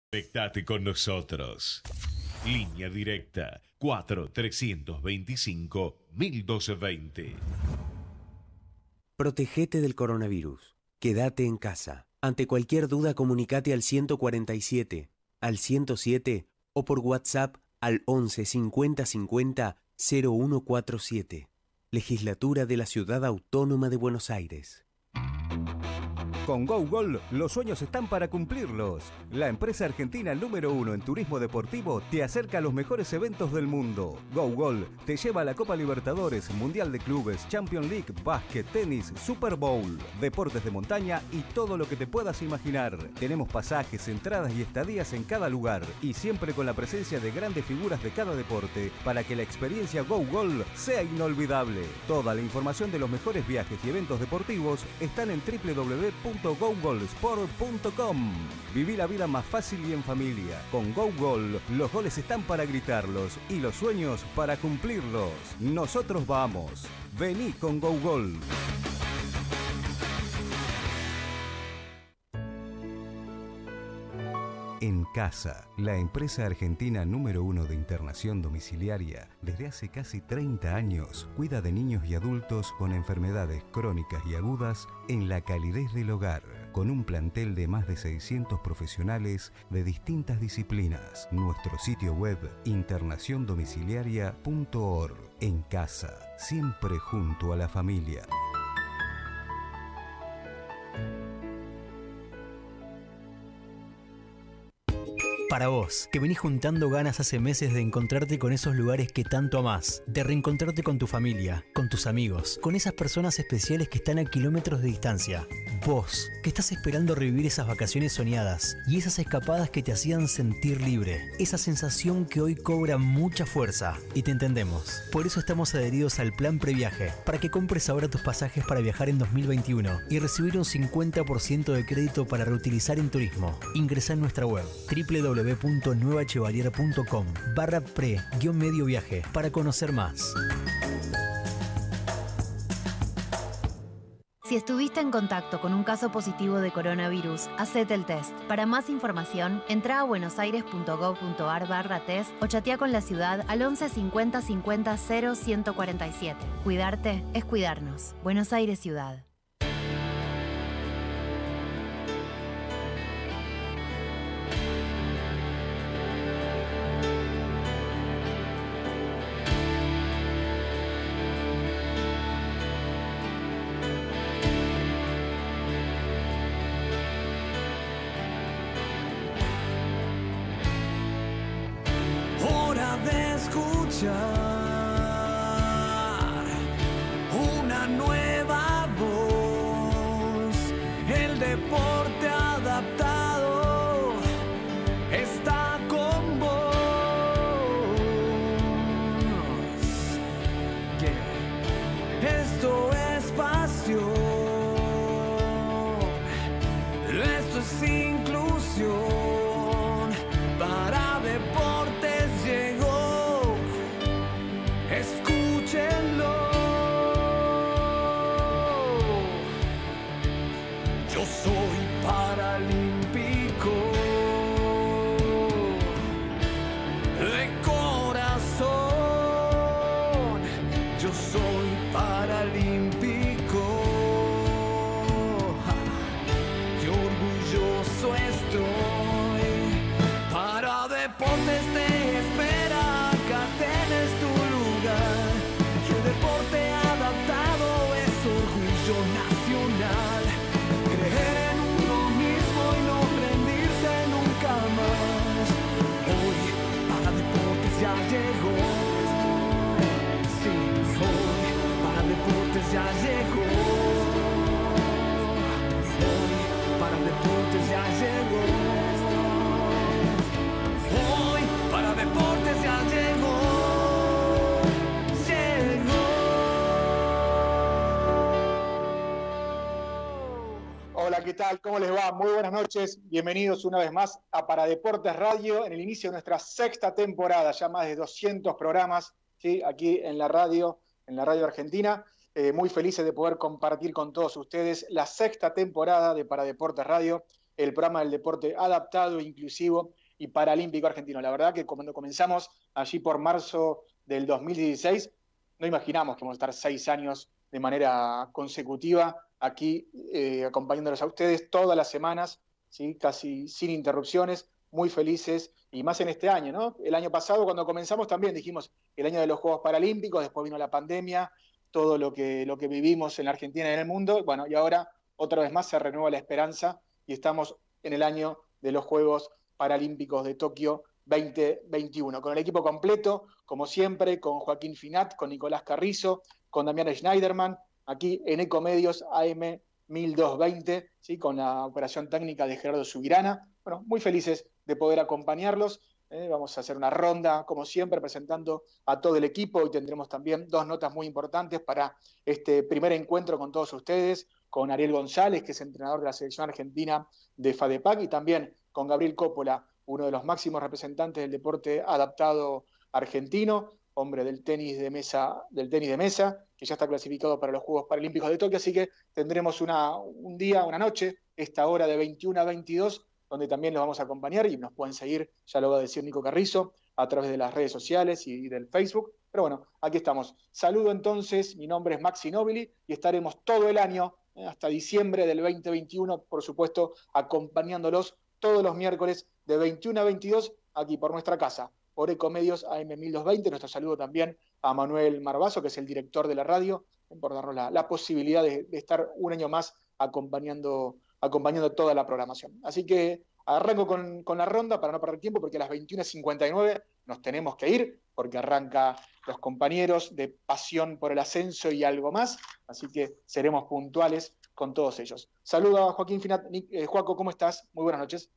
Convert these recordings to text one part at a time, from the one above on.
Conectate con nosotros. Línea directa 4-325-1220. Protegete del coronavirus. Quédate en casa. Ante cualquier duda, comunicate al 147, al 107 o por WhatsApp al 11 50 50 0147. Legislatura de la Ciudad Autónoma de Buenos Aires. Con GoGol, los sueños están para cumplirlos. La empresa argentina número 1 en turismo deportivo te acerca a los mejores eventos del mundo. GoGol te lleva a la Copa Libertadores, Mundial de Clubes, Champions League, básquet, tenis, Super Bowl, deportes de montaña y todo lo que te puedas imaginar. Tenemos pasajes, entradas y estadías en cada lugar y siempre con la presencia de grandes figuras de cada deporte para que la experiencia GoGol sea inolvidable. Toda la información de los mejores viajes y eventos deportivos están en www.gogolsport.com. Viví la vida más fácil y en familia. Con GoGol, los goles están para gritarlos y los sueños para cumplirlos. Nosotros vamos. Vení con GoGol. En Casa, la empresa argentina número 1 de internación domiciliaria, desde hace casi 30 años, cuida de niños y adultos con enfermedades crónicas y agudas en la calidez del hogar, con un plantel de más de 600 profesionales de distintas disciplinas. Nuestro sitio web, internaciondomiciliaria.org. En Casa, siempre junto a la familia. Para vos, que venís juntando ganas hace meses de encontrarte con esos lugares que tanto amás, de reencontrarte con tu familia, con tus amigos, con esas personas especiales que están a kilómetros de distancia. Vos, que estás esperando revivir esas vacaciones soñadas y esas escapadas que te hacían sentir libre. Esa sensación que hoy cobra mucha fuerza. Y te entendemos. Por eso estamos adheridos al Plan Previaje, para que compres ahora tus pasajes para viajar en 2021 y recibir un 50% de crédito para reutilizar en turismo. Ingresá en nuestra web www.nuevachevalier.com/pre-medio viaje para conocer más. Si estuviste en contacto con un caso positivo de coronavirus, hacete el test. Para más información, entra a buenosaires.gov.ar/test o chatea con la ciudad al 11 50 50 0 147. Cuidarte es cuidarnos. Buenos Aires Ciudad. Una nueva voz, el deporte adaptado está con vos. Esto es pasión, esto es inclusión, para deportes llegó. Escúchenlo. Yo soy paralímpico de corazón. Yo soy paralímpico. Qué orgulloso estoy. Para deportes te espera. Acá tenés tu lugar. Que el deporte adaptado es orgullo nacional. Creer en uno mismo y no rendirse nunca más. Hoy para deportes ya llegó. Sí, hoy para deportes ya llegó. Hoy para deportes ya llegó. Hoy para deportes ya llegó. Hola, ¿qué tal? ¿Cómo les va? Muy buenas noches. Bienvenidos una vez más a Para Deportes Radio, en el inicio de nuestra sexta temporada, ya más de 200 programas, ¿sí? Aquí en la radio argentina. Muy felices de poder compartir con todos ustedes la sexta temporada de Para Deportes Radio, el programa del deporte adaptado e inclusivo y Paralímpico Argentino. La verdad que cuando comenzamos allí por marzo del 2016, no imaginamos que vamos a estar 6 años de manera consecutiva aquí acompañándolos a ustedes todas las semanas, ¿sí? Casi sin interrupciones, muy felices, y más en este año, ¿no? El año pasado, cuando comenzamos, también dijimos el año de los Juegos Paralímpicos, después vino la pandemia, todo lo que vivimos en la Argentina y en el mundo, bueno, y ahora otra vez más se renueva la esperanza y estamos en el año de los Juegos Paralímpicos de Tokio 2021, con el equipo completo, como siempre, con Joaquín Finat, con Nicolás Carrizo, con Damián Schneiderman, aquí en Ecomedios AM 1220, ¿sí? Con la operación técnica de Gerardo Subirana. Bueno, muy felices de poder acompañarlos. Vamos a hacer una ronda, como siempre, presentando a todo el equipo. Hoy tendremos también 2 notas muy importantes para este primer encuentro con todos ustedes, con Ariel González, que es entrenador de la selección argentina de FADEPAC, y también con Gabriel Coppola, uno de los máximos representantes del deporte adaptado argentino, hombre del tenis de mesa, que ya está clasificado para los Juegos Paralímpicos de Tokio. Así que tendremos un día, una noche, esta hora de 21 a 22, donde también los vamos a acompañar y nos pueden seguir, ya lo va a decir Nico Carrizo, a través de las redes sociales y del Facebook. Pero bueno, aquí estamos. Saludo entonces, mi nombre es Maxi Nobili y estaremos todo el año, hasta diciembre del 2021, por supuesto, acompañándolos todos los miércoles de 21 a 22, aquí por nuestra casa, por Ecomedios AM 1220. Nuestro saludo también a Manuel Marbazo, que es el director de la radio, por darnos la posibilidad de estar un año más acompañando toda la programación. Así que arranco con la ronda para no perder tiempo, porque a las 21:59 nos tenemos que ir, porque arranca los compañeros de Pasión por el Ascenso y algo más, así que seremos puntuales con todos ellos. Saludo a Joaquín Finat. Joaco, ¿cómo estás? Muy buenas noches.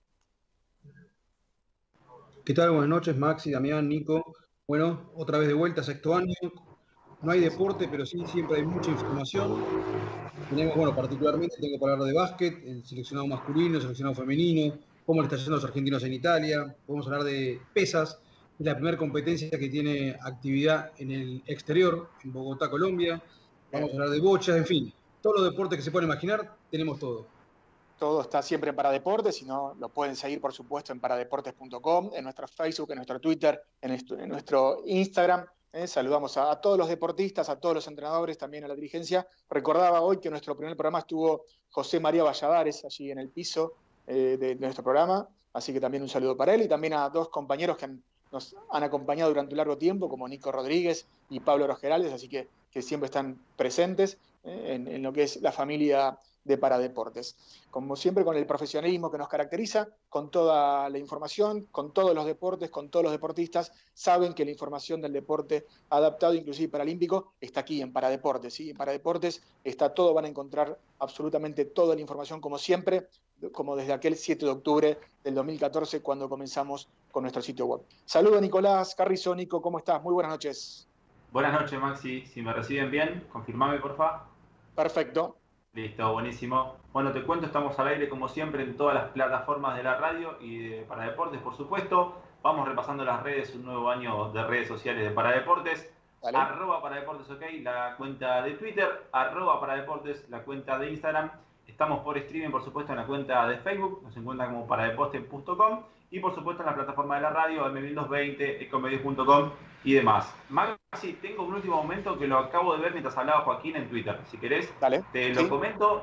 ¿Qué tal? Buenas noches, Maxi, Damián, Nico. Bueno, otra vez de vuelta, 6º año. No hay deporte, pero sí siempre hay mucha información. Tenemos, bueno, particularmente tengo para hablar de básquet, el seleccionado masculino, el seleccionado femenino, cómo le está yendo a los argentinos en Italia. Podemos hablar de pesas, es la primera competencia que tiene actividad en el exterior, en Bogotá, Colombia. Vamos a hablar de bochas, en fin, todos los deportes que se pueden imaginar, tenemos todo. Todo está siempre en Paradeportes, si no, lo pueden seguir, por supuesto, en paradeportes.com, en nuestro Facebook, en nuestro Twitter, en nuestro Instagram. Saludamos a todos los deportistas, a todos los entrenadores, también a la dirigencia. Recordaba hoy que en nuestro primer programa estuvo José María Valladares, allí en el piso de nuestro programa, así que también un saludo para él, y también a 2 compañeros que nos han acompañado durante un largo tiempo, como Nico Rodríguez y Pablo Rosgerales, así que siempre están presentes en lo que es la familia de Paradeportes. Como siempre, con el profesionalismo que nos caracteriza, con toda la información, con todos los deportes, con todos los deportistas. Saben que la información del deporte adaptado, inclusive paralímpico, está aquí en Paradeportes, ¿sí? En Paradeportes está todo, van a encontrar absolutamente toda la información, como siempre, como desde aquel 7 de octubre del 2014, cuando comenzamos con nuestro sitio web. Saludo a Nicolás Carrizo. Nico, ¿cómo estás? Muy buenas noches. Buenas noches, Maxi. Si me reciben bien, confirmame, porfa. Perfecto. Listo, buenísimo. Bueno, te cuento, estamos al aire como siempre en todas las plataformas de la radio y de Paradeportes, por supuesto. Vamos repasando las redes, un nuevo año de redes sociales de Paradeportes. Vale. @Paradeportes, ok, la cuenta de Twitter, @Paradeportes, la cuenta de Instagram. Estamos por streaming, por supuesto, en la cuenta de Facebook, nos encuentran como paradeportes.com, y por supuesto en la plataforma de la radio, M1220, ecomedios.com y demás. Maxi, tengo un último momento que lo acabo de ver mientras hablaba Joaquín en Twitter. Si querés, dale, te lo comento.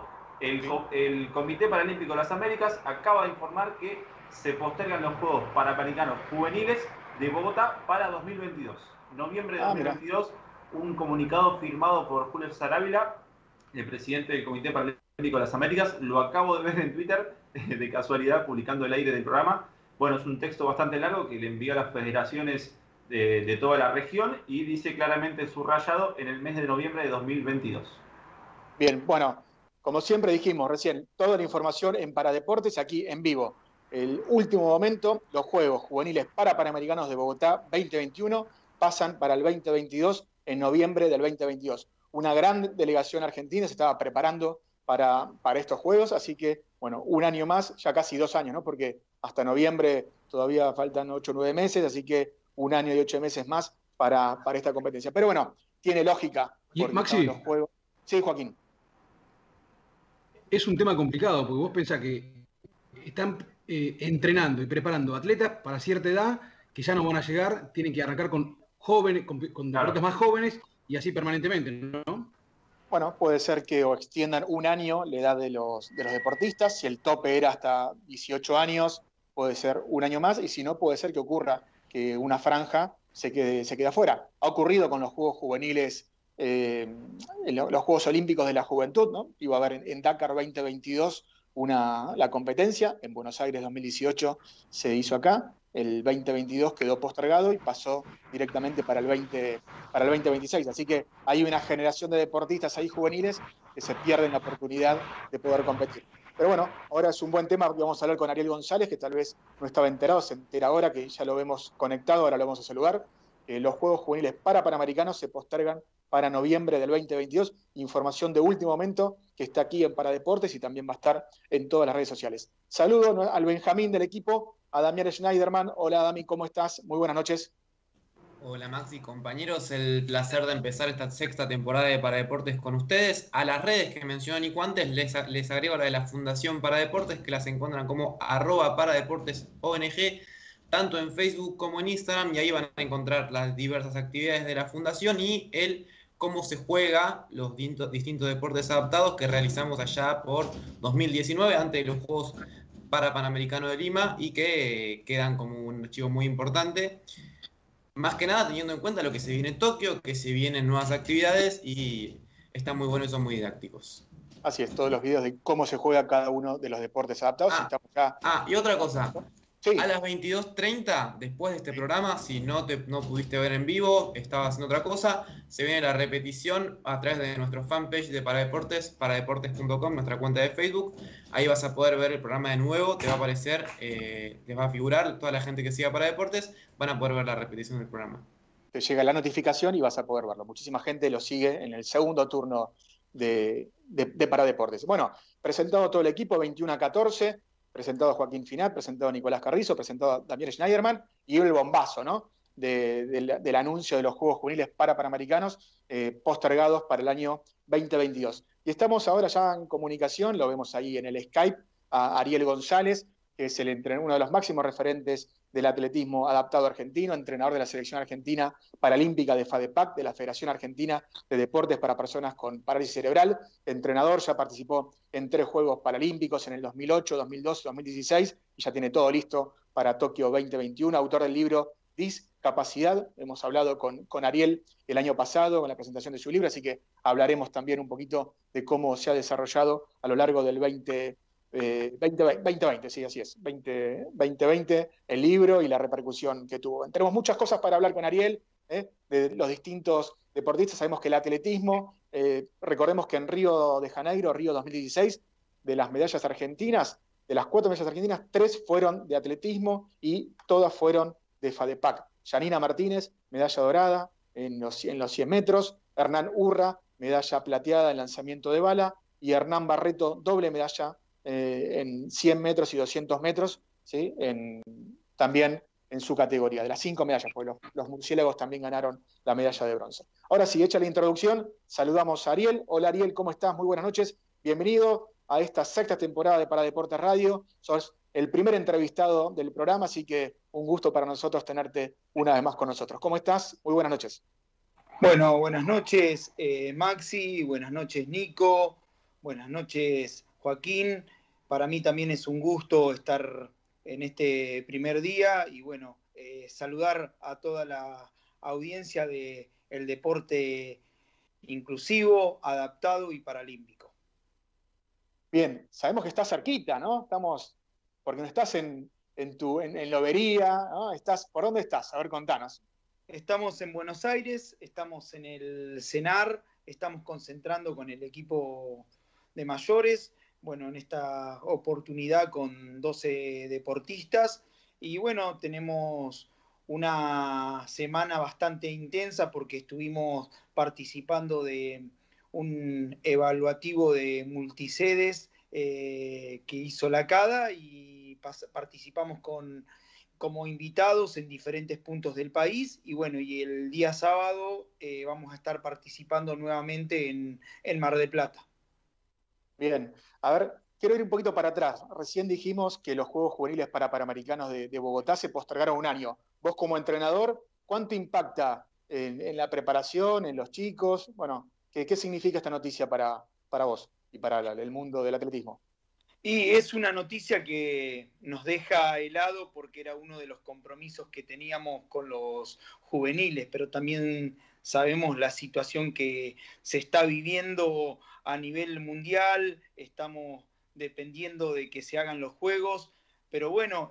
El Comité Paralímpico de las Américas acaba de informar que se postergan los Juegos Panamericanos Juveniles de Bogotá para 2022. Noviembre de 2022, un comunicado firmado por Julio Sarávila, el presidente del Comité Paralímpico de las Américas. Lo acabo de ver en Twitter, de casualidad, publicando el aire del programa. Bueno, es un texto bastante largo que le envió a las federaciones de toda la región y dice claramente subrayado en el mes de noviembre de 2022. Bien, bueno, como siempre dijimos recién, toda la información en Paradeportes, aquí en vivo. El último momento, los Juegos Juveniles Panamericanos de Bogotá 2021 pasan para el 2022 en noviembre del 2022. Una gran delegación argentina se estaba preparando para estos Juegos, así que, bueno, un año más, ya casi 2 años, ¿no? Porque hasta noviembre todavía faltan 8 o 9 meses, así que 1 año y 8 meses más para esta competencia. Pero bueno, tiene lógica. Y Maxi, los Juegos. Sí, Joaquín. Es un tema complicado, porque vos pensás que están entrenando y preparando atletas para cierta edad que ya no van a llegar, tienen que arrancar con jóvenes, con deportes más jóvenes y así permanentemente, ¿no? Bueno, puede ser que o extiendan un año la edad de los deportistas, si el tope era hasta 18 años, puede ser un año más, y si no, puede ser que ocurra que una franja se quede afuera. Ha ocurrido con los Juegos Juveniles, los Juegos Olímpicos de la Juventud, ¿no? Iba a haber en Dakar 2022 la competencia, en Buenos Aires 2018 se hizo acá, el 2022 quedó postergado y pasó directamente para el 2026. Así que hay una generación de deportistas ahí juveniles que se pierden la oportunidad de poder competir. Pero bueno, ahora es un buen tema, vamos a hablar con Ariel González, que tal vez no estaba enterado, se entera ahora que ya lo vemos conectado, ahora lo vamos a saludar. Los Juegos Juveniles para Panamericanos se postergan para noviembre del 2022. Información de último momento que está aquí en Paradeportes y también va a estar en todas las redes sociales. Saludo al Benjamín del equipo, a Damián Schneiderman. Hola Dami, ¿cómo estás? Muy buenas noches. Hola Maxi, compañeros, el placer de empezar esta sexta temporada de Paradeportes con ustedes. A las redes que mencionó Nico antes, les agrego la de la Fundación Paradeportes, que las encuentran como @paradeportesong, tanto en Facebook como en Instagram, y ahí van a encontrar las diversas actividades de la Fundación y cómo se juega los distintos deportes adaptados que realizamos allá por 2019, antes de los Juegos Panamericanos de Lima, y que quedan como un archivo muy importante. Más que nada teniendo en cuenta lo que se viene en Tokio, que se vienen nuevas actividades y están muy buenos y son muy didácticos. Así es, todos los videos de cómo se juega cada uno de los deportes adaptados. Y otra cosa. Sí. A las 22:30, después de este programa, si no pudiste ver en vivo, estabas haciendo otra cosa, se viene la repetición a través de nuestro fanpage de Paradeportes, paradeportes.com, nuestra cuenta de Facebook. Ahí vas a poder ver el programa de nuevo, te va a aparecer, les va a figurar, toda la gente que siga Paradeportes, van a poder ver la repetición del programa. Te llega la notificación y vas a poder verlo. Muchísima gente lo sigue en el segundo turno de Paradeportes. Bueno, presentado todo el equipo, 21-14. Presentado Joaquín Finat, presentado Nicolás Carrizo, presentado Damián Schneiderman, y el bombazo, ¿no? Del anuncio de los Juegos Juveniles para Panamericanos postergados para el año 2022. Y estamos ahora ya en comunicación, lo vemos ahí en el Skype, a Ariel González, que es uno de los máximos referentes del atletismo adaptado argentino, entrenador de la selección argentina paralímpica de FADEPAC, de la Federación Argentina de Deportes para Personas con Parálisis Cerebral. Entrenador, ya participó en 3 Juegos Paralímpicos en el 2008, 2012, 2016 y ya tiene todo listo para Tokio 2021. Autor del libro Discapacidad. Hemos hablado con Ariel el año pasado con la presentación de su libro, así que hablaremos también un poquito de cómo se ha desarrollado a lo largo del 2020, sí, así es, 2020, el libro y la repercusión que tuvo. Tenemos muchas cosas para hablar con Ariel, de los distintos deportistas. Sabemos que el atletismo, recordemos que en Río de Janeiro, Río 2016, de las medallas argentinas, de las 4 medallas argentinas, 3 fueron de atletismo y todas fueron de FADEPAC. Yanina Martínez, medalla dorada en los 100 metros, Hernán Urra, medalla plateada en lanzamiento de bala, y Hernán Barreto, doble medalla en 100 metros y 200 metros, ¿sí? También en su categoría, de las 5 medallas, porque los murciélagos también ganaron la medalla de bronce. Ahora sí, hecha la introducción, saludamos a Ariel. Hola Ariel, ¿cómo estás? Muy buenas noches, bienvenido a esta sexta temporada de Paradeportes Radio. Sos el primer entrevistado del programa, así que un gusto para nosotros tenerte una vez más con nosotros. ¿Cómo estás? Muy buenas noches. Bueno, buenas noches Maxi, buenas noches Nico, buenas noches Joaquín. Para mí también es un gusto estar en este primer día y bueno, saludar a toda la audiencia del deporte inclusivo, adaptado y paralímpico. Bien, sabemos que estás cerquita, ¿no? Porque no estás en Lobería, ¿no? ¿Por dónde estás? A ver, contanos. Estamos en Buenos Aires, estamos en el CENAR, estamos concentrando con el equipo de mayores, bueno, en esta oportunidad con 12 deportistas, y bueno, tenemos una semana bastante intensa porque estuvimos participando de un evaluativo de multisedes que hizo la CADA y participamos como invitados en diferentes puntos del país, y bueno, y el día sábado vamos a estar participando nuevamente en Mar del Plata. Bien, a ver, quiero ir un poquito para atrás. Recién dijimos que los Juegos Juveniles para Panamericanos de Bogotá se postergaron un año. Vos como entrenador, ¿cuánto impacta en la preparación, en los chicos? Bueno, ¿qué significa esta noticia para vos y para el mundo del atletismo? Y es una noticia que nos deja helado porque era uno de los compromisos que teníamos con los juveniles, pero también sabemos la situación que se está viviendo a nivel mundial, estamos dependiendo de que se hagan los juegos, pero bueno,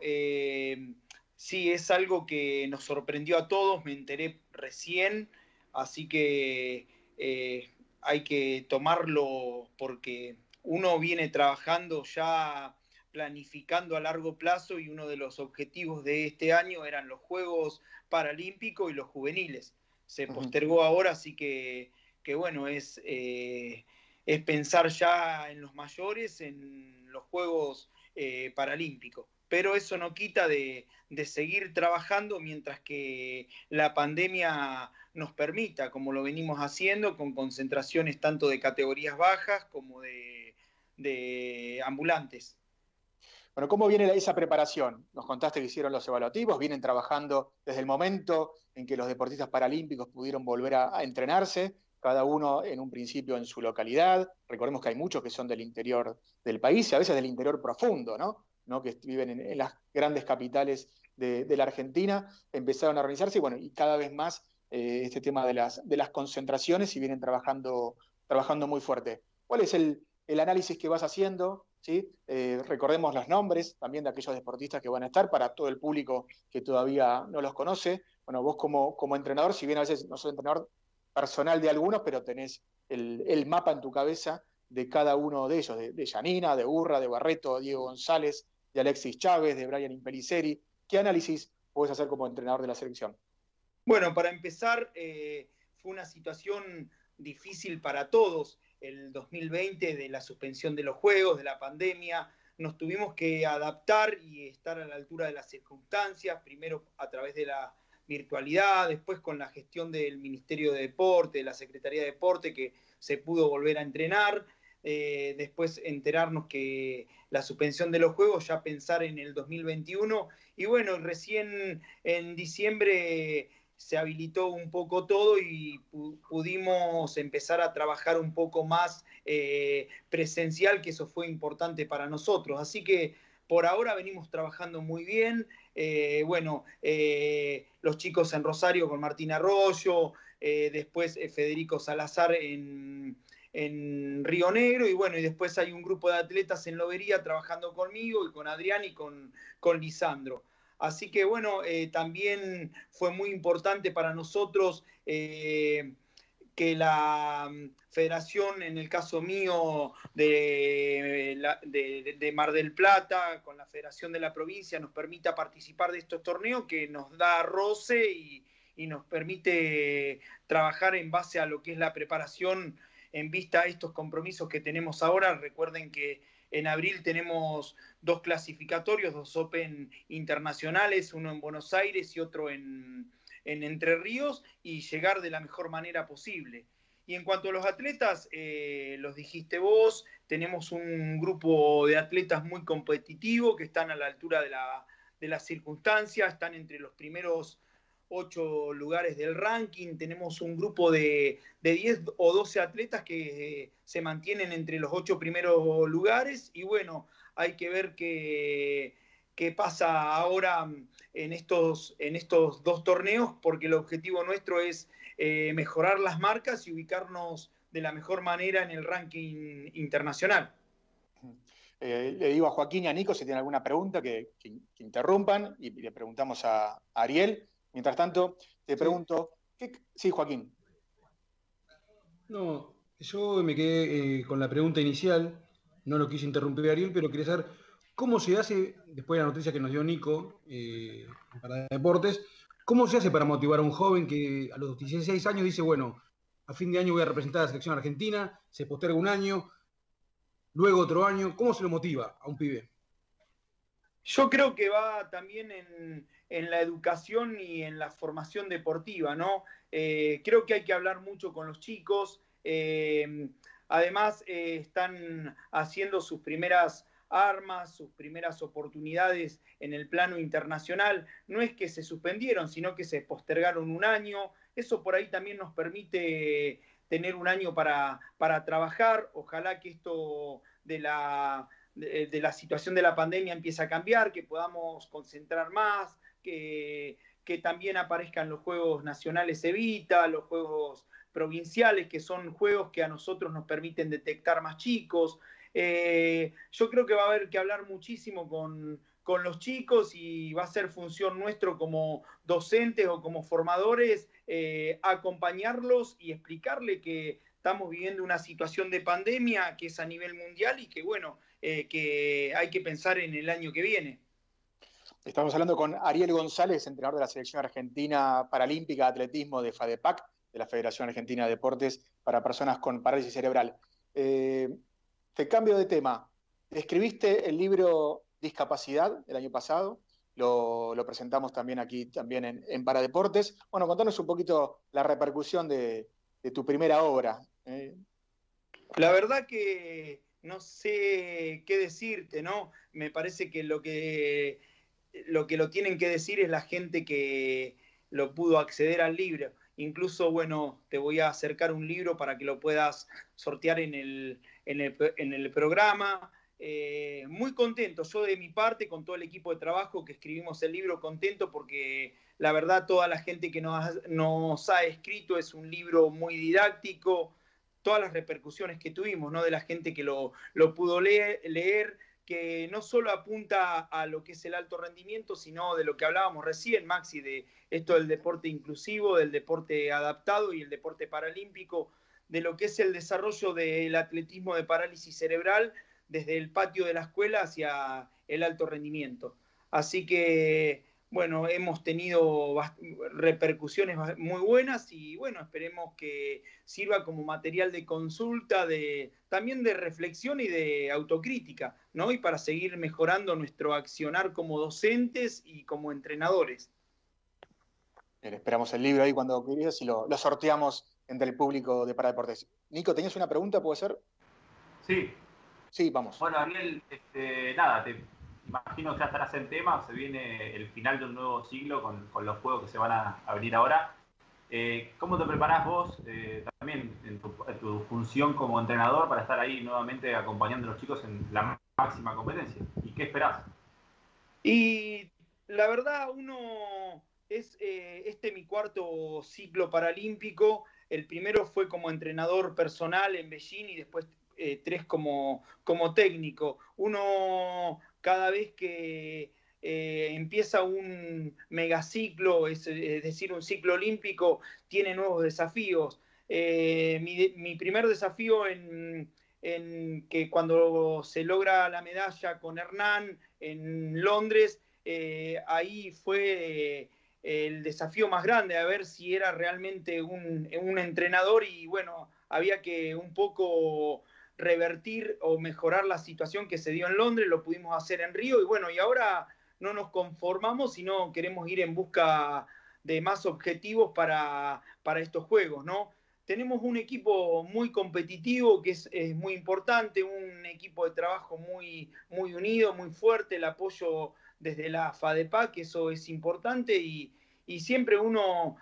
sí, es algo que nos sorprendió a todos, me enteré recién, así que hay que tomarlo porque uno viene trabajando ya planificando a largo plazo y uno de los objetivos de este año eran los Juegos Paralímpicos y los juveniles. Se postergó ahora, así que bueno, es pensar ya en los mayores, en los Juegos Paralímpicos. Pero eso no quita de seguir trabajando mientras que la pandemia nos permita, como lo venimos haciendo, con concentraciones tanto de categorías bajas como de ambulantes. Bueno, ¿cómo viene esa preparación? Nos contaste que hicieron los evaluativos, vienen trabajando desde el momento en que los deportistas paralímpicos pudieron volver a entrenarse, cada uno en un principio en su localidad. Recordemos que hay muchos que son del interior del país y a veces del interior profundo, ¿no? Que viven en las grandes capitales de la Argentina, empezaron a organizarse y cada vez más este tema de las concentraciones y vienen trabajando muy fuerte. ¿Cuál es el análisis que vas haciendo? ¿Sí? Recordemos los nombres también de aquellos deportistas que van a estar para todo el público que todavía no los conoce. Bueno, vos como entrenador, si bien a veces no sos entrenador personal de algunos, pero tenés el mapa en tu cabeza de cada uno de ellos, de Yanina, de Urra, de Barreto, de Diego González, de Alexis Chávez, de Brian Impeliceri. ¿Qué análisis podés hacer como entrenador de la selección? Bueno, para empezar, fue una situación difícil para todos. El 2020 de la suspensión de los Juegos, de la pandemia, nos tuvimos que adaptar y estar a la altura de las circunstancias, primero a través de la virtualidad, después con la gestión del Ministerio de Deporte, de la Secretaría de Deporte, que se pudo volver a entrenar, después enterarnos que la suspensión de los Juegos, ya pensar en el 2021, y bueno, recién en diciembre se habilitó un poco todo y pudimos empezar a trabajar un poco más presencial, que eso fue importante para nosotros. Así que por ahora venimos trabajando muy bien. Los chicos en Rosario con Martín Arroyo, después Federico Salazar en Río Negro, y después hay un grupo de atletas en Lobería trabajando conmigo y con Adrián y con Lisandro. Así que también fue muy importante para nosotros que la federación, en el caso mío de Mar del Plata, con la federación de la provincia, nos permita participar de estos torneos, que nos da roce y nos permite trabajar en base a lo que es la preparación en vista a estos compromisos que tenemos ahora. Recuerden que en abril tenemos 2 clasificatorios, 2 Open internacionales, uno en Buenos Aires y otro en Entre Ríos, y llegar de la mejor manera posible. Y en cuanto a los atletas, los dijiste vos, tenemos un grupo de atletas muy competitivo que están a la altura de las circunstancias, están entre los primeros 8 lugares del ranking. Tenemos un grupo de 10 o 12 atletas que se mantienen entre los 8 primeros lugares, y hay que ver qué pasa ahora en estos 2 torneos, porque el objetivo nuestro es mejorar las marcas y ubicarnos de la mejor manera en el ranking internacional. Le digo a Joaquín y a Nico si tienen alguna pregunta que interrumpan, y le preguntamos a Ariel. Mientras tanto, te pregunto... Sí, Joaquín. No, yo me quedé con la pregunta inicial, no lo quise interrumpir a Ariel, pero quería saber cómo se hace, después de la noticia que nos dio Nico para deportes, cómo se hace para motivar a un joven que a los 16 años dice, a fin de año voy a representar a la selección argentina, se posterga un año, luego otro año? ¿Cómo se lo motiva a un pibe? Yo creo que va también en la educación y en la formación deportiva, ¿no? Creo que hay que hablar mucho con los chicos. además están haciendo sus primeras armas, sus primeras oportunidades en el plano internacional. No es que se suspendieron, sino que se postergaron un año. Eso por ahí también nos permite tener un año para trabajar. Ojalá que esto de la situación de la pandemia empiece a cambiar, que podamos concentrar más, que también aparezcan los Juegos Nacionales Evita, los Juegos Provinciales, que son juegos que a nosotros nos permiten detectar más chicos. Yo creo que va a haber que hablar muchísimo con los chicos y va a ser función nuestro como docentes o como formadores acompañarlos y explicarle que estamos viviendo una situación de pandemia que es a nivel mundial y que, bueno, que hay que pensar en el año que viene. Estamos hablando con Ariel González, entrenador de la Selección Argentina Paralímpica de Atletismo de FADEPAC, de la Federación Argentina de Deportes para Personas con Parálisis Cerebral. Te cambio de tema. Escribiste el libro Discapacidad el año pasado, lo presentamos también aquí también en Paradeportes. Bueno, contanos un poquito la repercusión de tu primera obra. La verdad que no sé qué decirte, ¿no? Me parece que lo que lo tienen que decir es la gente que lo pudo acceder al libro. Incluso, bueno, te voy a acercar un libro para que lo puedas sortear en el programa. Muy contento, yo de mi parte, con todo el equipo de trabajo que escribimos el libro, contento porque la verdad toda la gente que nos ha escrito es un libro muy didáctico, todas las repercusiones que tuvimos, ¿no? De la gente que lo pudo leer, que no solo apunta a lo que es el alto rendimiento, sino de lo que hablábamos recién, Maxi, de esto del deporte inclusivo, del deporte adaptado y el deporte paralímpico, de lo que es el desarrollo del atletismo de parálisis cerebral desde el patio de la escuela hacia el alto rendimiento. Así que, bueno, hemos tenido repercusiones muy buenas y, bueno, esperemos que sirva como material de consulta, también de reflexión y de autocrítica, ¿no? Y para seguir mejorando nuestro accionar como docentes y como entrenadores. Bien, esperamos el libro ahí cuando quieras y lo sorteamos entre el público de Paradeportes. Nico, ¿tenías una pregunta, puede ser? Sí. Sí, vamos. Bueno, Ariel, nada, te imagino que ya estarás en tema, se viene el final de un nuevo siglo con los juegos que se van a venir ahora. ¿Cómo te preparás vos también en tu función como entrenador para estar ahí nuevamente acompañando a los chicos en la máxima competencia? ¿Y qué esperás? Y la verdad, es mi cuarto ciclo paralímpico. El primero fue como entrenador personal en Beijing y después 3 como técnico. Uno, cada vez que empieza un megaciclo, es decir, un ciclo olímpico, tiene nuevos desafíos. Mi primer desafío en que cuando se logra la medalla con Hernán en Londres, ahí fue el desafío más grande, a ver si era realmente un entrenador y, bueno, había que un poco revertir o mejorar la situación que se dio en Londres, lo pudimos hacer en Río y, bueno, y ahora no nos conformamos, sino queremos ir en busca de más objetivos para estos juegos, ¿no? Tenemos un equipo muy competitivo que es muy importante, un equipo de trabajo muy, muy unido, muy fuerte, el apoyo desde la FADEPAC, que eso es importante y siempre uno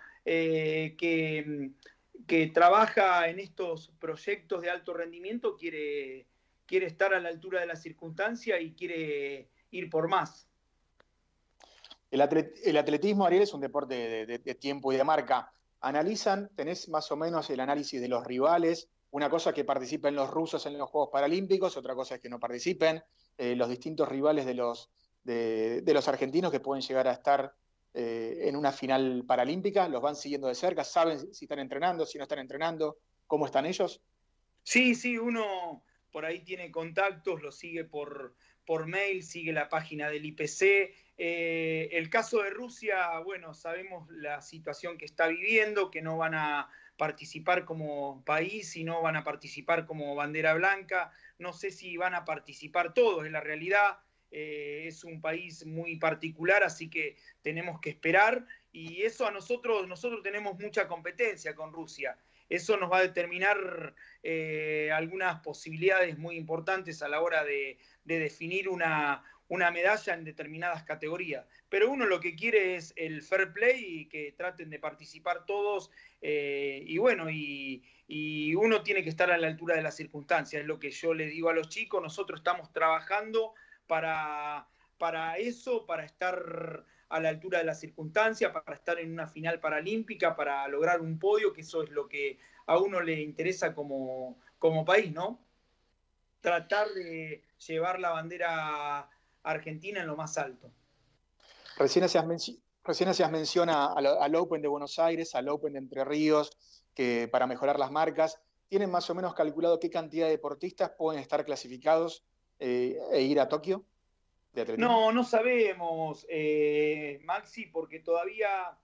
que trabaja en estos proyectos de alto rendimiento quiere estar a la altura de la circunstancia y quiere ir por más. El atletismo, Ariel, es un deporte de tiempo y de marca. ¿Tenés más o menos el análisis de los rivales? Una cosa es que participen los rusos en los Juegos Paralímpicos, otra cosa es que no participen. Los distintos rivales de los argentinos que pueden llegar a estar en una final paralímpica, ¿los van siguiendo de cerca? ¿Saben si están entrenando, si no están entrenando? ¿Cómo están ellos? Sí, uno por ahí tiene contactos, lo sigue por mail, sigue la página del IPC. El caso de Rusia, bueno, sabemos la situación que está viviendo, que no van a participar como país, sino van a participar como bandera blanca. No sé si van a participar todos, en la realidad. Es un país muy particular, así que tenemos que esperar y eso a nosotros tenemos mucha competencia con Rusia. eso nos va a determinar algunas posibilidades muy importantes a la hora de definir una medalla en determinadas categorías. Pero uno lo que quiere es el fair play y que traten de participar todos, y bueno, y uno tiene que estar a la altura de las circunstancias, es lo que yo le digo a los chicos. Nosotros estamos trabajando para eso, para estar a la altura de las circunstancias, para estar en una final paralímpica, para lograr un podio, que eso es lo que a uno le interesa como país, ¿no? Tratar de llevar la bandera argentina en lo más alto. Recién hacías mención al Open de Buenos Aires, al Open de Entre Ríos, que para mejorar las marcas, ¿tienen más o menos calculado qué cantidad de deportistas pueden estar clasificados e ir a Tokio de atletismo? No sabemos, Maxi, porque todavía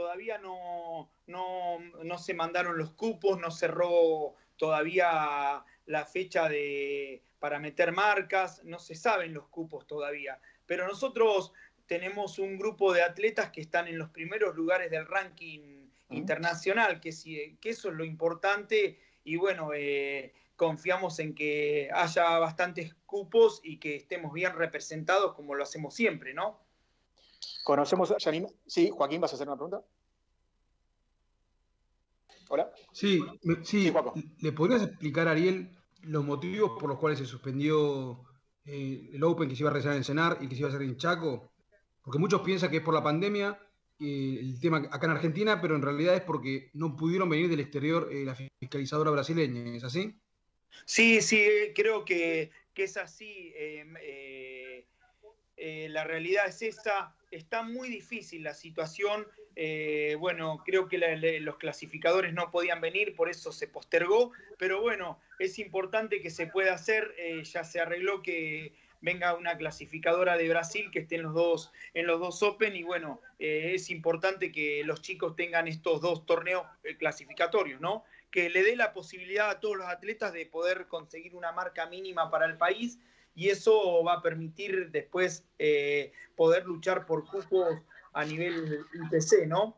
no se mandaron los cupos, no cerró todavía la fecha para meter marcas, no se saben los cupos todavía. Pero nosotros tenemos un grupo de atletas que están en los primeros lugares del ranking internacional, que eso es lo importante, y bueno, confiamos en que haya bastantes cupos y que estemos bien representados como lo hacemos siempre, ¿no? Conocemos a Janina. Sí, Joaquín, ¿vas a hacer una pregunta? Hola. Sí, ¿le podrías explicar, Ariel, los motivos por los cuales se suspendió el Open que se iba a realizar en Senar y que se iba a hacer en Chaco? Porque muchos piensan que es por la pandemia, el tema acá en Argentina, pero en realidad es porque no pudieron venir del exterior la fiscalizadora brasileña, ¿es así? Sí, creo que es así. La realidad es esa. Está muy difícil la situación. Bueno, creo que los clasificadores no podían venir, por eso se postergó. Pero bueno, es importante que se pueda hacer. Ya se arregló que venga una clasificadora de Brasil que esté en los dos Open. Y bueno, es importante que los chicos tengan estos dos torneos clasificatorios, ¿no? Que le dé la posibilidad a todos los atletas de poder conseguir una marca mínima para el país, y eso va a permitir después poder luchar por cupos a nivel IPC, ¿no?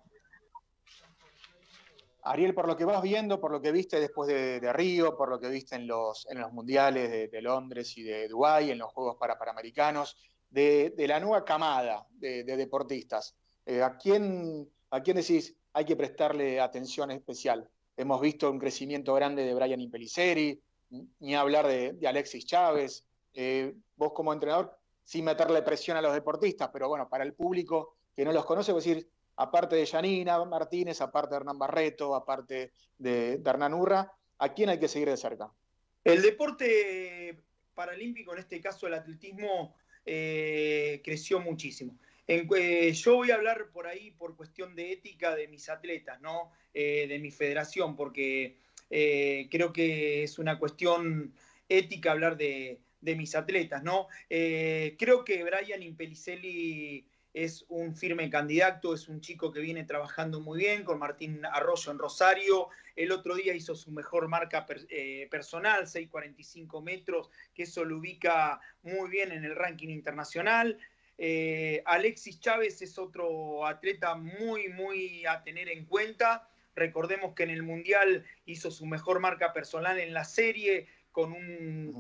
Ariel, por lo que vas viendo, por lo que viste después de Río, por lo que viste en los mundiales de Londres y de Dubái, en los Juegos Panamericanos, de la nueva camada de deportistas, ¿a quién decís hay que prestarle atención especial? Hemos visto un crecimiento grande de Brian Impelliceri, ni hablar de Alexis Chávez. Vos como entrenador, sin meterle presión a los deportistas, pero bueno, para el público que no los conoce, vos decir, aparte de Janina Martínez, aparte de Hernán Barreto, aparte de Hernán Urra, ¿a quién hay que seguir de cerca? El deporte paralímpico, en este caso el atletismo, creció muchísimo. Yo voy a hablar por ahí por cuestión de ética de mis atletas, ¿no? De mi federación, porque creo que es una cuestión ética hablar de mis atletas, ¿no? Creo que Brian Impelliceri es un firme candidato, es un chico que viene trabajando muy bien con Martín Arroyo en Rosario. El otro día hizo su mejor marca personal, 6.45 metros, que eso lo ubica muy bien en el ranking internacional. Alexis Chávez es otro atleta muy a tener en cuenta. Recordemos que en el Mundial hizo su mejor marca personal en la serie con un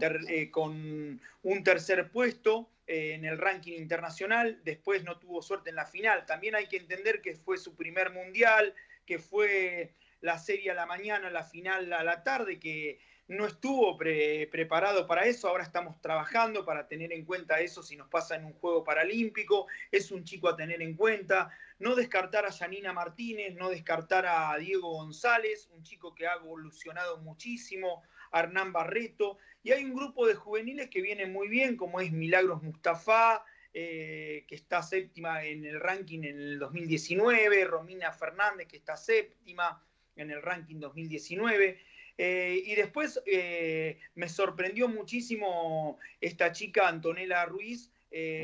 tercer puesto en el ranking internacional. Después no tuvo suerte en la final. También hay que entender que fue su primer Mundial, que fue la serie a la mañana, la final a la tarde, que no estuvo preparado para eso. Ahora estamos trabajando para tener en cuenta eso si nos pasa en un juego paralímpico. Es un chico a tener en cuenta. No descartar a Janina Martínez, no descartar a Diego González, un chico que ha evolucionado muchísimo, a Hernán Barreto. Y hay un grupo de juveniles que viene muy bien, como es Milagros Mustafa, que está séptima en el ranking en el 2019, Romina Fernández, que está séptima en el ranking 2019. Y después me sorprendió muchísimo esta chica Antonella Ruiz,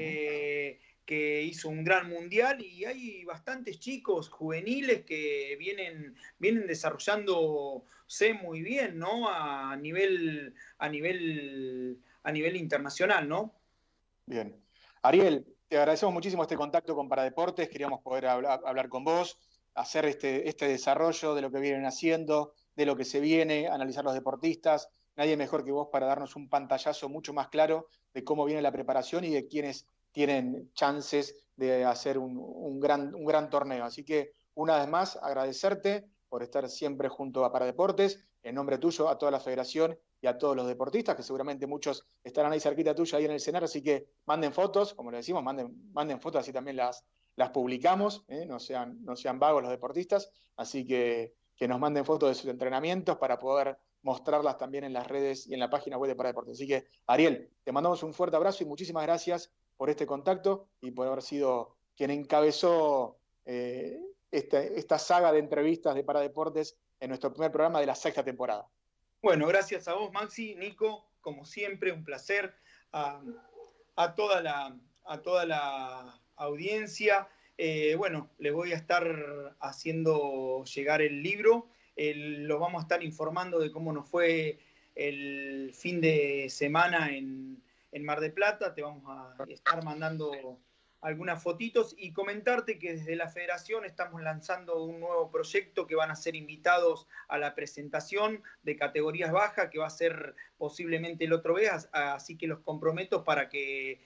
que hizo un gran mundial, y hay bastantes chicos juveniles que vienen desarrollándose muy bien, ¿no? A nivel internacional, ¿no? Bien. Ariel, te agradecemos muchísimo este contacto con Paradeportes, queríamos poder hablar con vos. hacer este desarrollo de lo que vienen haciendo, de lo que se viene, analizar los deportistas. Nadie mejor que vos para darnos un pantallazo mucho más claro de cómo viene la preparación y de quiénes tienen chances de hacer un gran torneo. Así que, una vez más, agradecerte por estar siempre junto a Paradeportes, en nombre tuyo, a toda la federación y a todos los deportistas, que seguramente muchos estarán ahí cerquita tuya, ahí en el escenario, así que manden fotos, como le decimos, manden fotos, así también las publicamos, no sean vagos los deportistas, así que nos manden fotos de sus entrenamientos para poder mostrarlas también en las redes y en la página web de Paradeportes. Así que, Ariel, te mandamos un fuerte abrazo y muchísimas gracias por este contacto y por haber sido quien encabezó esta saga de entrevistas de Paradeportes en nuestro primer programa de la 6ª temporada. Bueno, gracias a vos, Maxi, Nico, como siempre, un placer, a toda la audiencia. Bueno, les voy a estar haciendo llegar el libro, lo vamos a estar informando de cómo nos fue el fin de semana en Mar del Plata, te vamos a estar mandando algunas fotitos y comentarte que desde la federación estamos lanzando un nuevo proyecto que van a ser invitados a la presentación de categorías bajas, que va a ser posiblemente el otro mes, así que los comprometo para que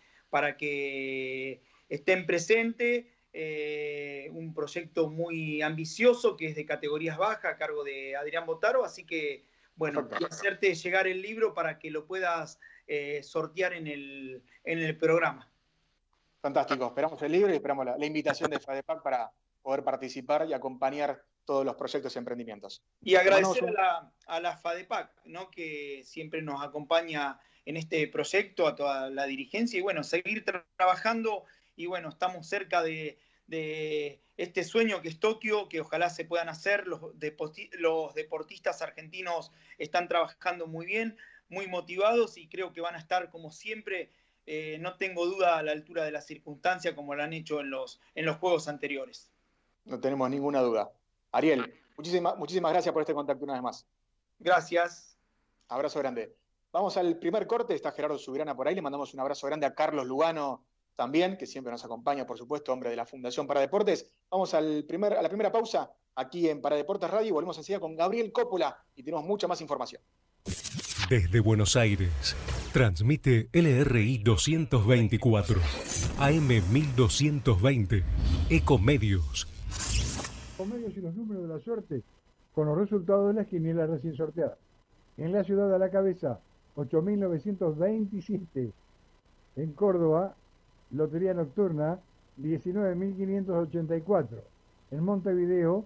estén presentes. Un proyecto muy ambicioso que es de categorías bajas a cargo de Adrián Botaro, así que bueno, y hacerte llegar el libro para que lo puedas sortear en el programa. Fantástico, esperamos el libro y esperamos la invitación de FADEPAC para poder participar y acompañar todos los proyectos y emprendimientos. Y agradecer a la FADEPAC, ¿no?, que siempre nos acompaña en este proyecto, a toda la dirigencia, y bueno, seguir trabajando, y bueno, estamos cerca de este sueño que es Tokio, que ojalá se puedan hacer. Los deportistas argentinos están trabajando muy bien, muy motivados, y creo que van a estar como siempre, no tengo duda, a la altura de la circunstancia, como lo han hecho en los juegos anteriores. No tenemos ninguna duda. Ariel, muchísimas gracias por este contacto una vez más. Gracias. Abrazo grande. Vamos al primer corte, está Gerardo Subirana por ahí, le mandamos un abrazo grande a Carlos Lugano también, que siempre nos acompaña, por supuesto, hombre de la Fundación Paradeportes. Vamos a la primera pausa aquí en Paradeportes Radio y volvemos enseguida con Gabriel Coppola y tenemos mucha más información. Desde Buenos Aires, transmite LRI 224, AM 1220, Ecomedios. Ecomedios y los números de la suerte con los resultados de las quinielas recién sorteadas. En la ciudad a la cabeza, 8.927. En Córdoba, Lotería Nocturna, 19.584. En Montevideo,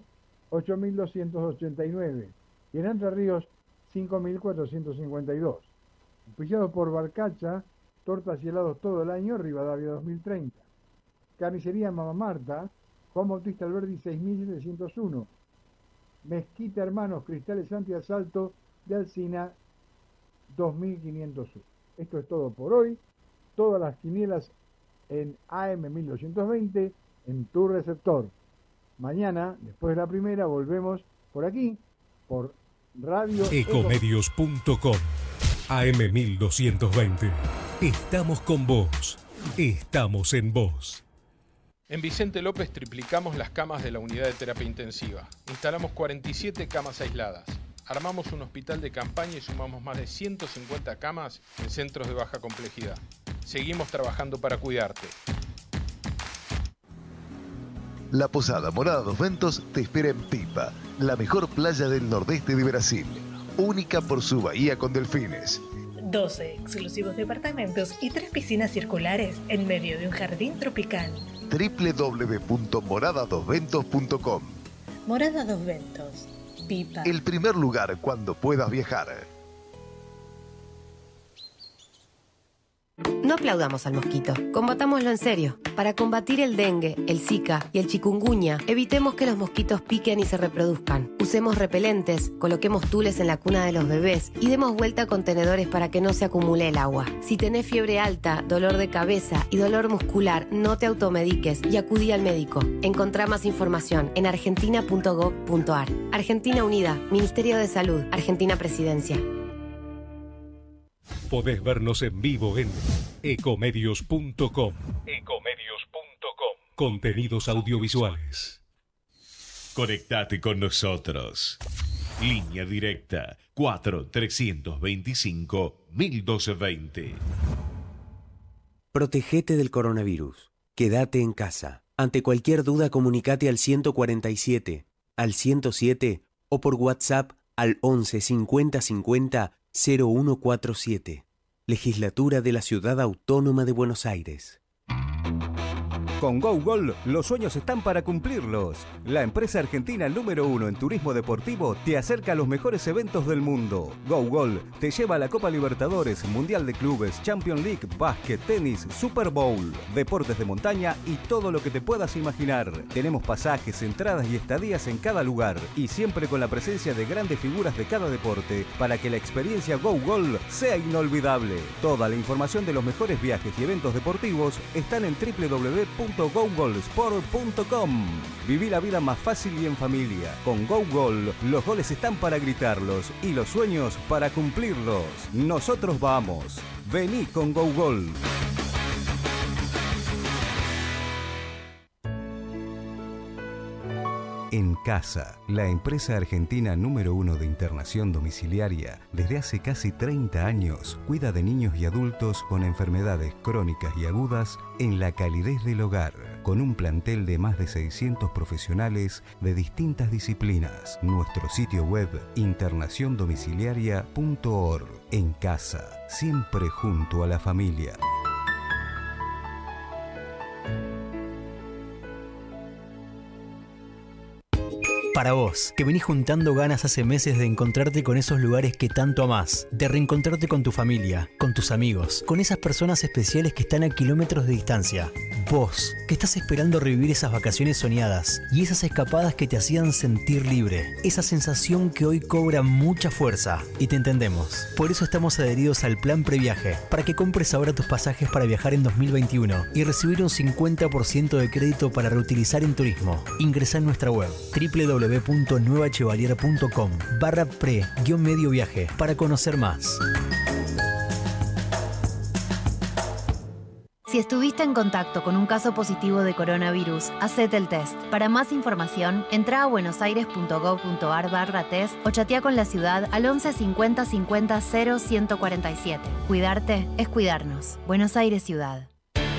8.289. Y en Entre Ríos, 5.452. Auspiciado por Barcacha, tortas y helados todo el año, Rivadavia 2030. Carnicería Mamá Marta, Juan Bautista Alberdi 6.701. Mezquita Hermanos Cristales Antiasalto de Alsina 2501. Esto es todo por hoy. Todas las quinielas en AM 1220 en tu receptor. Mañana, después de la primera, volvemos por aquí, por Radio Ecomedios.com, AM 1220. Estamos con vos. Estamos en vos. En Vicente López triplicamos las camas de la unidad de terapia intensiva. Instalamos 47 camas aisladas. Armamos un hospital de campaña y sumamos más de 150 camas en centros de baja complejidad. Seguimos trabajando para cuidarte. La Posada Morada dos Ventos te espera en Pipa, la mejor playa del nordeste de Brasil, única por su bahía con delfines. 12 exclusivos departamentos y 3 piscinas circulares en medio de un jardín tropical. www.moradadosventos.com. Morada dos Ventos, Pipa. El primer lugar cuando puedas viajar. No aplaudamos al mosquito, combatámoslo en serio. Para combatir el dengue, el zika y el chikungunya, evitemos que los mosquitos piquen y se reproduzcan. Usemos repelentes, coloquemos tules en la cuna de los bebés y demos vuelta a contenedores para que no se acumule el agua. Si tenés fiebre alta, dolor de cabeza y dolor muscular, no te automediques y acudí al médico. Encontrá más información en argentina.gov.ar. Argentina Unida, Ministerio de Salud, Argentina Presidencia. Podés vernos en vivo en ecomedios.com. Contenidos audiovisuales. Conectate con nosotros. Línea directa 4-325-1220. Protegete del coronavirus. Quédate en casa. Ante cualquier duda, comunicate al 147, al 107 o por WhatsApp al 11 50 50 0147. Legislatura de la Ciudad Autónoma de Buenos Aires. Con GoGol, los sueños están para cumplirlos. La empresa argentina número 1 en turismo deportivo te acerca a los mejores eventos del mundo. GoGol te lleva a la Copa Libertadores, Mundial de Clubes, Champions League, básquet, tenis, Super Bowl, deportes de montaña y todo lo que te puedas imaginar. Tenemos pasajes, entradas y estadías en cada lugar y siempre con la presencia de grandes figuras de cada deporte para que la experiencia GoGol sea inolvidable. Toda la información de los mejores viajes y eventos deportivos están en www.gogolsport.com. Viví la vida más fácil y en familia. Con GoGol, los goles están para gritarlos y los sueños para cumplirlos. Nosotros vamos. Vení con GoGol. En Casa, la empresa argentina número 1 de internación domiciliaria, desde hace casi 30 años, cuida de niños y adultos con enfermedades crónicas y agudas en la calidez del hogar, con un plantel de más de 600 profesionales de distintas disciplinas. Nuestro sitio web, internaciondomiciliaria.org. En Casa, siempre junto a la familia. Para vos, que venís juntando ganas hace meses de encontrarte con esos lugares que tanto amás, de reencontrarte con tu familia, con tus amigos, con esas personas especiales que están a kilómetros de distancia. Vos, que estás esperando revivir esas vacaciones soñadas y esas escapadas que te hacían sentir libre, esa sensación que hoy cobra mucha fuerza. Y te entendemos. Por eso estamos adheridos al Plan Previaje, para que compres ahora tus pasajes para viajar en 2021 y recibir un 50% de crédito para reutilizar en turismo. Ingresá en nuestra web www.nuevachevalier.com/pre-medio viaje para conocer más. Si estuviste en contacto con un caso positivo de coronavirus, hacete el test. Para más información, entra a buenosaires.gov.ar/test o chatea con la ciudad al 11 50 50 0147. Cuidarte es cuidarnos. Buenos Aires Ciudad.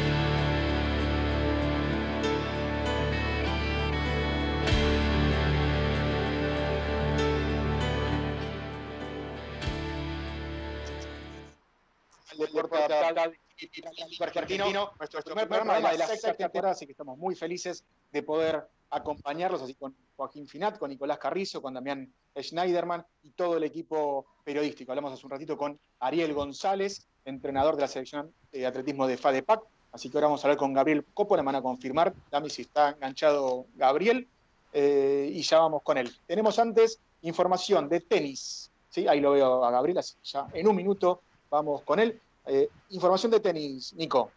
Deporte adaptado argentino, nuestro primer programa de la sexta temporada, así que estamos muy felices de poder acompañarlos, así con Joaquín Finat, con Nicolás Carrizo, con Damián Schneiderman y todo el equipo periodístico. Hablamos hace un ratito con Ariel González, entrenador de la selección de atletismo de FADEPAC, así que ahora vamos a hablar con Gabriel Coppola, me van a confirmar, Dami, si está enganchado Gabriel, y ya vamos con él. Tenemos antes información de tenis, ¿sí? Ahí lo veo a Gabriel, así que ya en un minuto vamos con él. Información de tenis, Nico.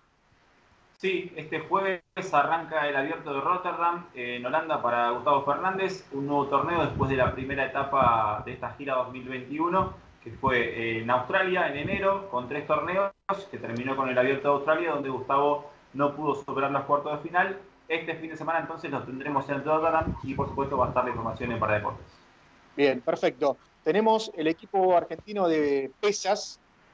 Sí, este jueves arranca el Abierto de Rotterdam en Holanda para Gustavo Fernández, un nuevo torneo después de la primera etapa de esta gira 2021, que fue en Australia en enero, con 3 torneos, que terminó con el Abierto de Australia, donde Gustavo no pudo superar los cuartos de final. Este fin de semana entonces lo tendremos en Rotterdam y por supuesto va a estar la información en Paradeportes. Bien, perfecto. Tenemos el equipo argentino de pesas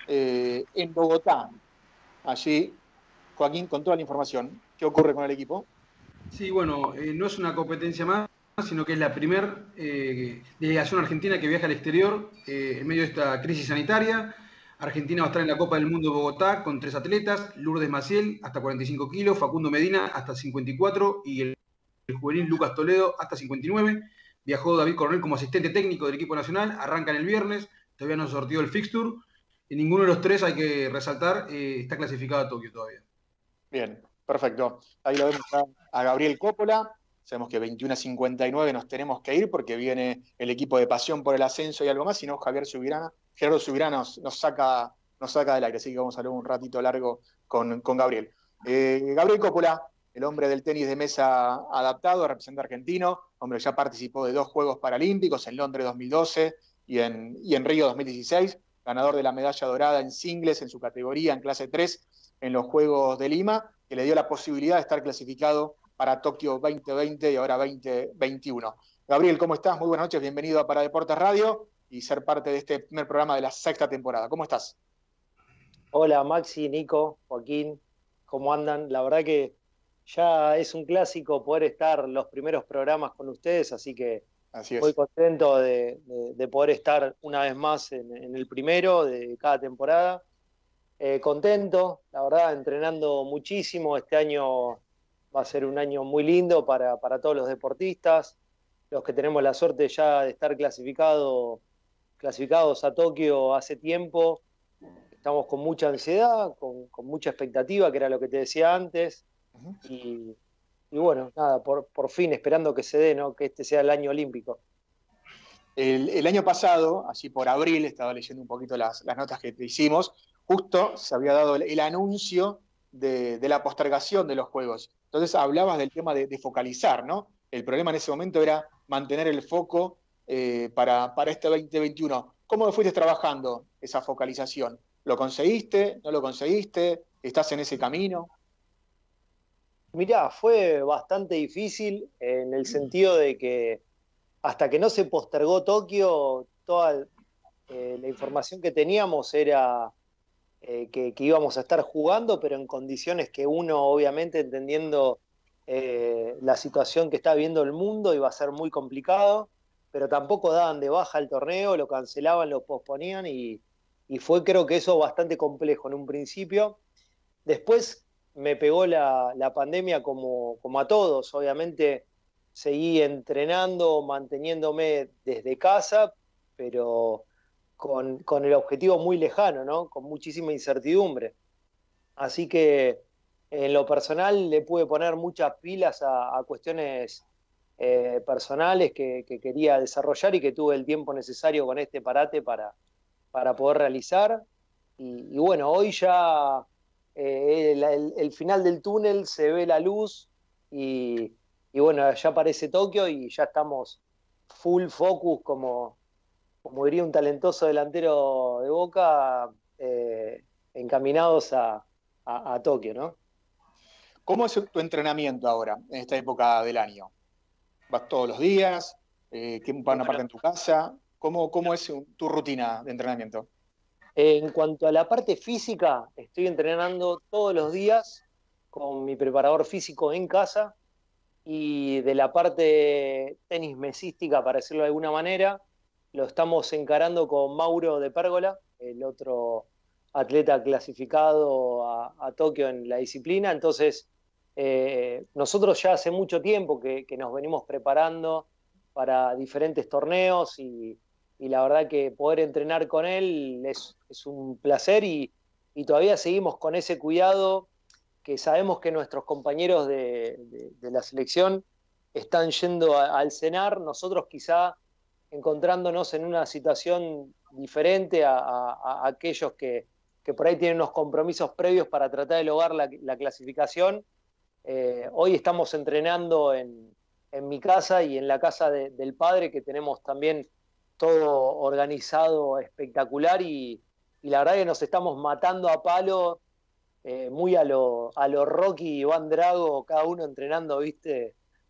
en Bogotá. Allí, Joaquín, con toda la información. ¿Qué ocurre con el equipo? Sí, bueno, no es una competencia más, sino que es la primera delegación argentina que viaja al exterior en medio de esta crisis sanitaria. Argentina va a estar en la Copa del Mundo de Bogotá con 3 atletas: Lourdes Maciel, hasta 45 kilos, Facundo Medina, hasta 54, y el juvenil Lucas Toledo, hasta 59. Viajó David Coronel como asistente técnico del equipo nacional, arrancan el viernes, todavía no se sortió el fixture. Y ninguno de los 3, hay que resaltar, está clasificado a Tokio todavía. Bien, perfecto. Ahí lo vemos a Gabriel Coppola. Sabemos que 21:59 nos tenemos que ir porque viene el equipo de Pasión por el Ascenso y algo más, si no Gerardo Subirana nos saca del aire, así que vamos a hablar un ratito largo con Gabriel. Gabriel Coppola, el hombre del tenis de mesa adaptado, representante argentino, hombre ya participó de 2 Juegos Paralímpicos, en Londres 2012 y en Río 2016, ganador de la medalla dorada en singles en su categoría en clase 3 en los Juegos de Lima, que le dio la posibilidad de estar clasificado para Tokio 2020 y ahora 2021. Gabriel, ¿cómo estás? Muy buenas noches, bienvenido a Para Deportes Radio y ser parte de este primer programa de la sexta temporada. ¿Cómo estás? Hola Maxi, Nico, Joaquín, ¿cómo andan? La verdad que ya es un clásico poder estar los primeros programas con ustedes, así que muy contento de poder estar una vez más en el primero de cada temporada. Contento, la verdad, entrenando muchísimo. Este año va a ser un año muy lindo para todos los deportistas, los que tenemos la suerte ya de estar clasificados a Tokio hace tiempo. Estamos con mucha ansiedad, con mucha expectativa, que era lo que te decía antes. Y bueno, nada, por fin esperando que se dé, ¿no? Que este sea el año olímpico. El año pasado, así por abril, estaba leyendo un poquito las notas que te hicimos, justo se había dado el anuncio de la postergación de los Juegos. Entonces hablabas del tema de focalizar, ¿no? El problema en ese momento era mantener el foco para este 2021. ¿Cómo fuiste trabajando esa focalización? ¿Lo conseguiste? ¿No lo conseguiste? ¿Estás en ese camino? Mirá, fue bastante difícil en el sentido de que hasta que no se postergó Tokio, toda la información que teníamos era que íbamos a estar jugando, pero en condiciones que uno, obviamente, entendiendo la situación que está viviendo el mundo, iba a ser muy complicado, pero tampoco daban de baja el torneo, lo cancelaban, lo posponían y fue, creo que eso, bastante complejo en un principio. Después me pegó la pandemia como a todos. Obviamente seguí entrenando, manteniéndome desde casa, pero con el objetivo muy lejano, ¿no? Con muchísima incertidumbre. Así que en lo personal le pude poner muchas pilas a cuestiones personales que quería desarrollar y que tuve el tiempo necesario con este parate para poder realizar. Y bueno, hoy ya el final del túnel, se ve la luz y bueno, ya aparece Tokio y ya estamos full focus, como diría un talentoso delantero de Boca, encaminados a Tokio, ¿no? ¿Cómo es tu entrenamiento ahora, en esta época del año? ¿Vas todos los días? ¿Una parte en tu casa? ¿Cómo es tu rutina de entrenamiento? En cuanto a la parte física, estoy entrenando todos los días con mi preparador físico en casa, y de la parte tenis mesística, para decirlo de alguna manera, lo estamos encarando con Mauro de Pérgola, el otro atleta clasificado a Tokio en la disciplina. Entonces, nosotros ya hace mucho tiempo que nos venimos preparando para diferentes torneos y la verdad que poder entrenar con él es un placer y todavía seguimos con ese cuidado que sabemos que nuestros compañeros de la selección están yendo al cenar, nosotros quizá encontrándonos en una situación diferente a aquellos que por ahí tienen unos compromisos previos para tratar de lograr la clasificación. Hoy estamos entrenando en mi casa y en la casa del padre, que tenemos también todo organizado espectacular y la verdad que nos estamos matando a palo, muy a lo Rocky y Iván Drago, cada uno entrenando, ¿viste?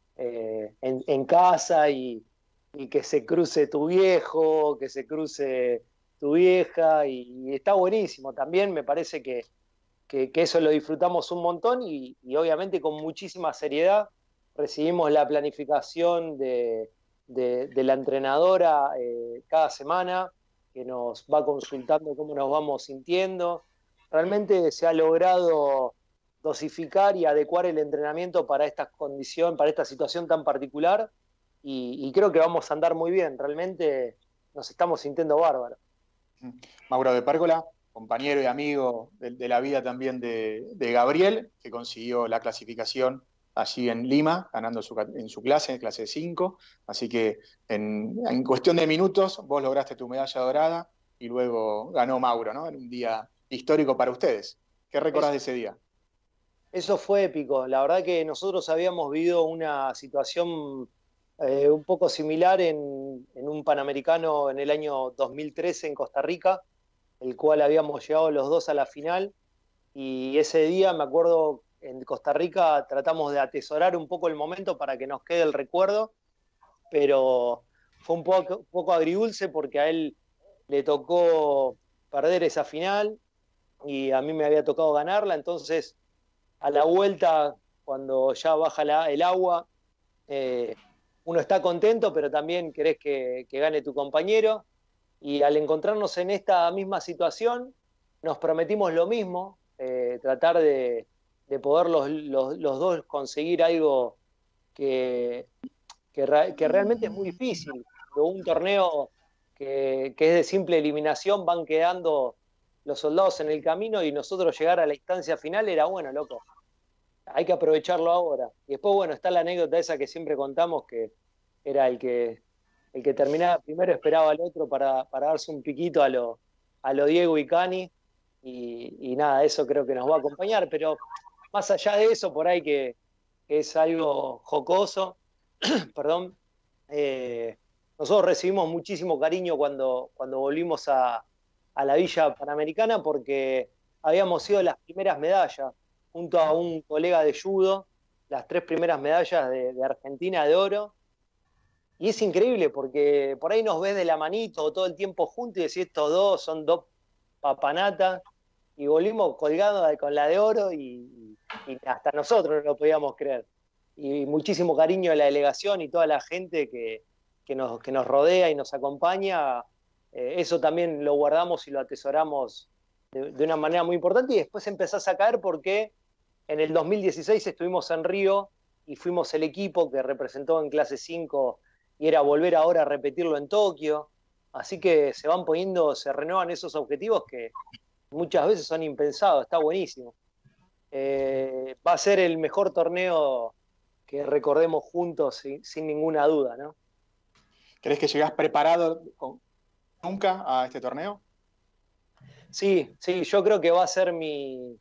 En casa y que se cruce tu viejo, que se cruce tu vieja y está buenísimo. También me parece que eso lo disfrutamos un montón y obviamente con muchísima seriedad recibimos la planificación de la entrenadora cada semana, que nos va consultando cómo nos vamos sintiendo. Realmente se ha logrado dosificar y adecuar el entrenamiento para esta condición, para esta situación tan particular, y creo que vamos a andar muy bien. Realmente nos estamos sintiendo bárbaros. Mauro de Pérgola, compañero y amigo de la vida también de Gabriel, que consiguió la clasificación allí en Lima, ganando en su clase 5, así que en cuestión de minutos vos lograste tu medalla dorada y luego ganó Mauro, ¿no? En un día histórico para ustedes. ¿Qué recordás de ese día? Eso fue épico. La verdad que nosotros habíamos vivido una situación un poco similar en un Panamericano en el año 2013 en Costa Rica, el cual habíamos llegado los dos a la final, y ese día me acuerdo en Costa Rica tratamos de atesorar un poco el momento para que nos quede el recuerdo, pero fue un poco agridulce porque a él le tocó perder esa final y a mí me había tocado ganarla, entonces a la vuelta, cuando ya baja el agua, uno está contento, pero también querés que gane tu compañero, y al encontrarnos en esta misma situación, nos prometimos lo mismo, tratar de poder los dos conseguir algo que realmente es muy difícil. De un torneo que es de simple eliminación, van quedando los soldados en el camino, y nosotros llegar a la instancia final era, bueno, loco, hay que aprovecharlo ahora. Y después, bueno, está la anécdota esa que siempre contamos, que era el que terminaba primero, esperaba al otro para darse un piquito a lo Diego y Cani, y nada, eso creo que nos va a acompañar, pero más allá de eso, por ahí que es algo jocoso, perdón, nosotros recibimos muchísimo cariño cuando volvimos a la Villa Panamericana, porque habíamos sido las primeras medallas, junto a un colega de judo, las 3 primeras medallas de Argentina de oro. Y es increíble porque por ahí nos ves de la manito todo el tiempo juntos y decís, estos dos son 2 papanatas, y volvimos colgados con la de oro y hasta nosotros no lo podíamos creer. Y muchísimo cariño de la delegación y toda la gente que nos rodea y nos acompaña. Eso también lo guardamos y lo atesoramos de una manera muy importante, y después empezás a caer porque en el 2016 estuvimos en Río y fuimos el equipo que representó en clase 5, y era volver ahora a repetirlo en Tokio. Así que se renuevan esos objetivos que muchas veces son impensados. Está buenísimo. Va a ser el mejor torneo que recordemos juntos sin ninguna duda, ¿no? ¿Crees que llegás preparado nunca a este torneo? Sí, yo creo que va a ser mi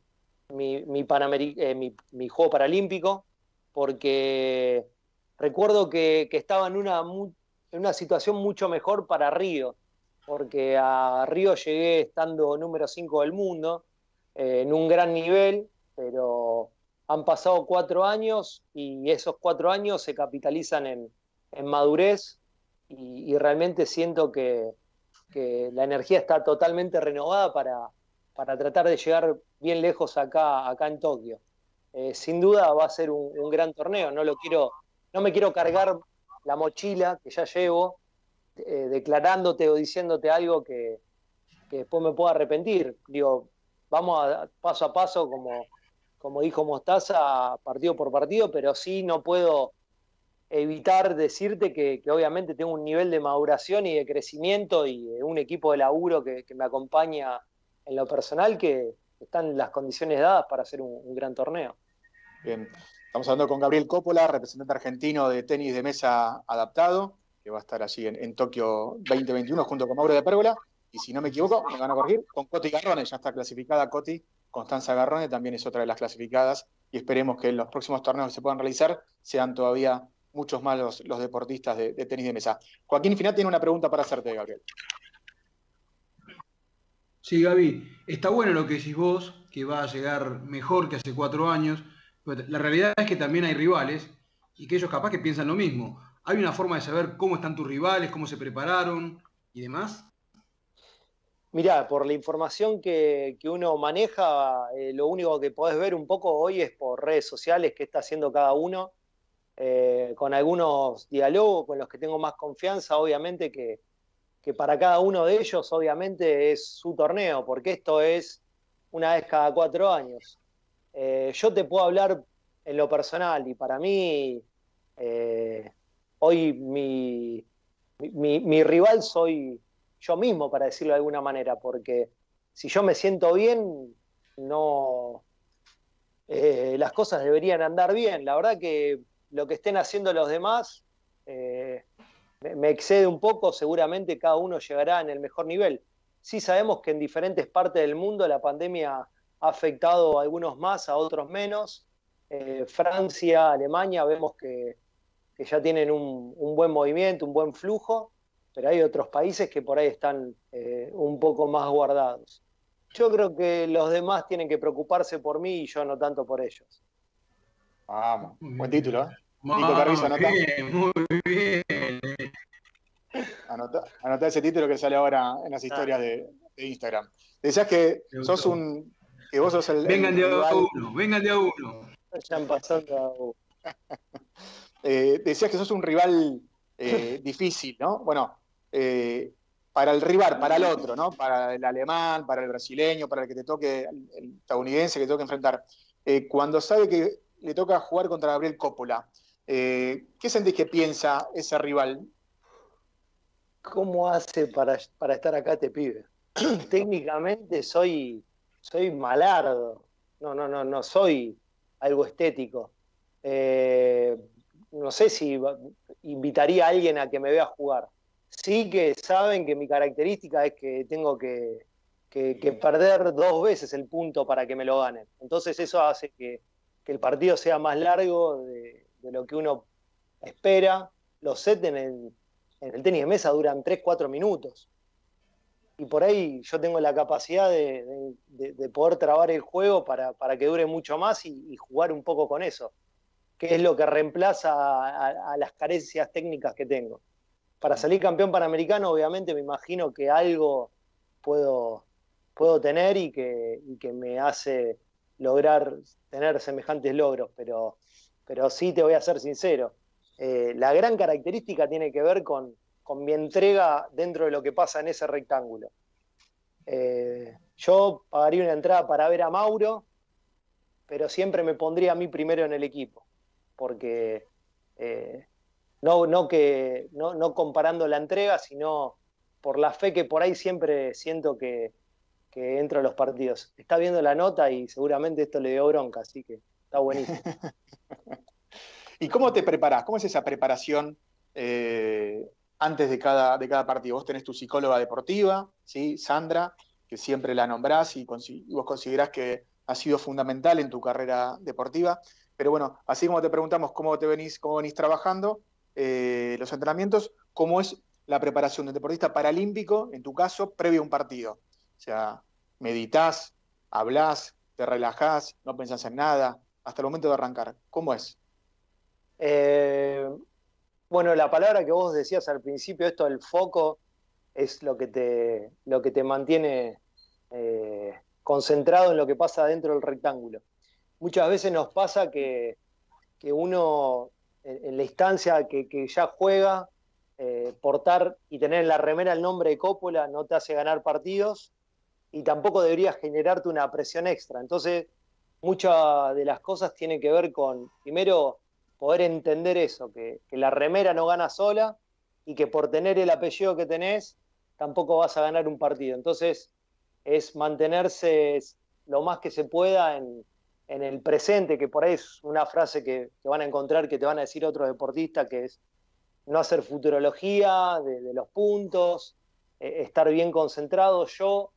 juego paralímpico, porque recuerdo que estaba en una situación mucho mejor para Río, porque a Río llegué estando número 5 del mundo, en un gran nivel, pero han pasado 4 años y esos 4 años se capitalizan en madurez, y realmente siento que la energía está totalmente renovada para tratar de llegar bien lejos acá en Tokio. Sin duda va a ser un gran torneo. No me quiero cargar la mochila que ya llevo, declarándote o diciéndote algo que después me pueda arrepentir. Digo, vamos paso a paso, como dijo Mostaza, partido por partido, pero sí no puedo evitar decirte que obviamente tengo un nivel de maduración y de crecimiento y un equipo de laburo que me acompaña en lo personal, que están las condiciones dadas para hacer un gran torneo. Bien, estamos hablando con Gabriel Coppola, representante argentino de tenis de mesa adaptado, que va a estar allí en Tokio 2021 junto con Mauro de Pérgola, y si no me equivoco, me van a corregir, con Coti Garrone. Ya está clasificada Coti. Constanza Garrone también es otra de las clasificadas, y esperemos que en los próximos torneos que se puedan realizar sean todavía muchos más los deportistas de tenis de mesa. Joaquín Finat tiene una pregunta para hacerte, Gabriel. Sí, Gaby, está bueno lo que decís vos, que va a llegar mejor que hace 4 años, pero la realidad es que también hay rivales y que ellos capaz que piensan lo mismo. ¿Hay una forma de saber cómo están tus rivales, cómo se prepararon y demás? Mirá, por la información que uno maneja, lo único que podés ver un poco hoy es por redes sociales qué está haciendo cada uno. Con algunos diálogos con los que tengo más confianza, obviamente que para cada uno de ellos obviamente es su torneo, porque esto es una vez cada 4 años. Yo te puedo hablar en lo personal, y para mí hoy mi rival soy yo mismo, para decirlo de alguna manera, porque si yo me siento bien, las cosas deberían andar bien. La verdad que lo que estén haciendo los demás me excede un poco. Seguramente cada uno llegará en el mejor nivel. Sí sabemos que en diferentes partes del mundo la pandemia ha afectado a algunos más, a otros menos. Francia, Alemania, vemos que ya tienen un buen movimiento, un buen flujo, pero hay otros países que por ahí están un poco más guardados. Yo creo que los demás tienen que preocuparse por mí y yo no tanto por ellos. Vamos, buen título, ¿eh? Nico Carrizo, ¿no? Muy bien. Anotá ese título que sale ahora en las historias de Instagram. Decías que vos sos el vengan de rival. a uno, vengan de a uno. Vayan pasando. Decías que sos un rival difícil, ¿no? Bueno, para el rival, para el otro, ¿no? Para el alemán, para el brasileño, para el que te toque, el estadounidense que te toque enfrentar. Cuando sabe que le toca jugar contra Gabriel Coppola, ¿qué sentís que piensa ese rival? ¿Cómo hace para estar acá este pibe? Técnicamente soy malardo. No soy algo estético. No sé si invitaría a alguien a que me vea jugar. Sí que saben que mi característica es que tengo que perder 2 veces el punto para que me lo ganen. Entonces eso hace que el partido sea más largo de lo que uno espera. Los sets en el tenis de mesa duran 3-4 minutos. Y por ahí yo tengo la capacidad de poder trabar el juego para que dure mucho más y jugar un poco con eso, que es lo que reemplaza a las carencias técnicas que tengo. Para salir campeón panamericano, obviamente me imagino que algo puedo tener y que me hace lograr tener semejantes logros, pero sí te voy a ser sincero. La gran característica tiene que ver con mi entrega dentro de lo que pasa en ese rectángulo. Yo pagaría una entrada para ver a Mauro, pero siempre me pondría a mí primero en el equipo, porque no comparando la entrega, sino por la fe que por ahí siempre siento que entro a los partidos. Está viendo la nota y seguramente esto le dio bronca, así que está buenísimo. ¿Y cómo te preparás? ¿Cómo es esa preparación antes de cada partido? Vos tenés tu psicóloga deportiva, ¿sí? Sandra, que siempre la nombrás y vos considerás que ha sido fundamental en tu carrera deportiva. Pero bueno, así como te preguntamos cómo venís trabajando los entrenamientos, ¿cómo es la preparación de un deportista paralímpico, en tu caso, previo a un partido? O sea, meditas, hablás, te relajás, no pensás en nada, hasta el momento de arrancar. ¿Cómo es? Bueno, la palabra que vos decías al principio, esto del foco, es lo que te mantiene concentrado en lo que pasa dentro del rectángulo. Muchas veces nos pasa que uno, en la instancia que ya juega, portar y tener en la remera el nombre de Coppola no te hace ganar partidos y tampoco debería generarte una presión extra. Entonces, muchas de las cosas tienen que ver con, primero, poder entender eso, que la remera no gana sola y que por tener el apellido que tenés, tampoco vas a ganar un partido. Entonces, es mantenerse lo más que se pueda en el presente, que por ahí es una frase que van a encontrar, que te van a decir otros deportistas, que es no hacer futurología de los puntos, estar bien concentrado. Yo,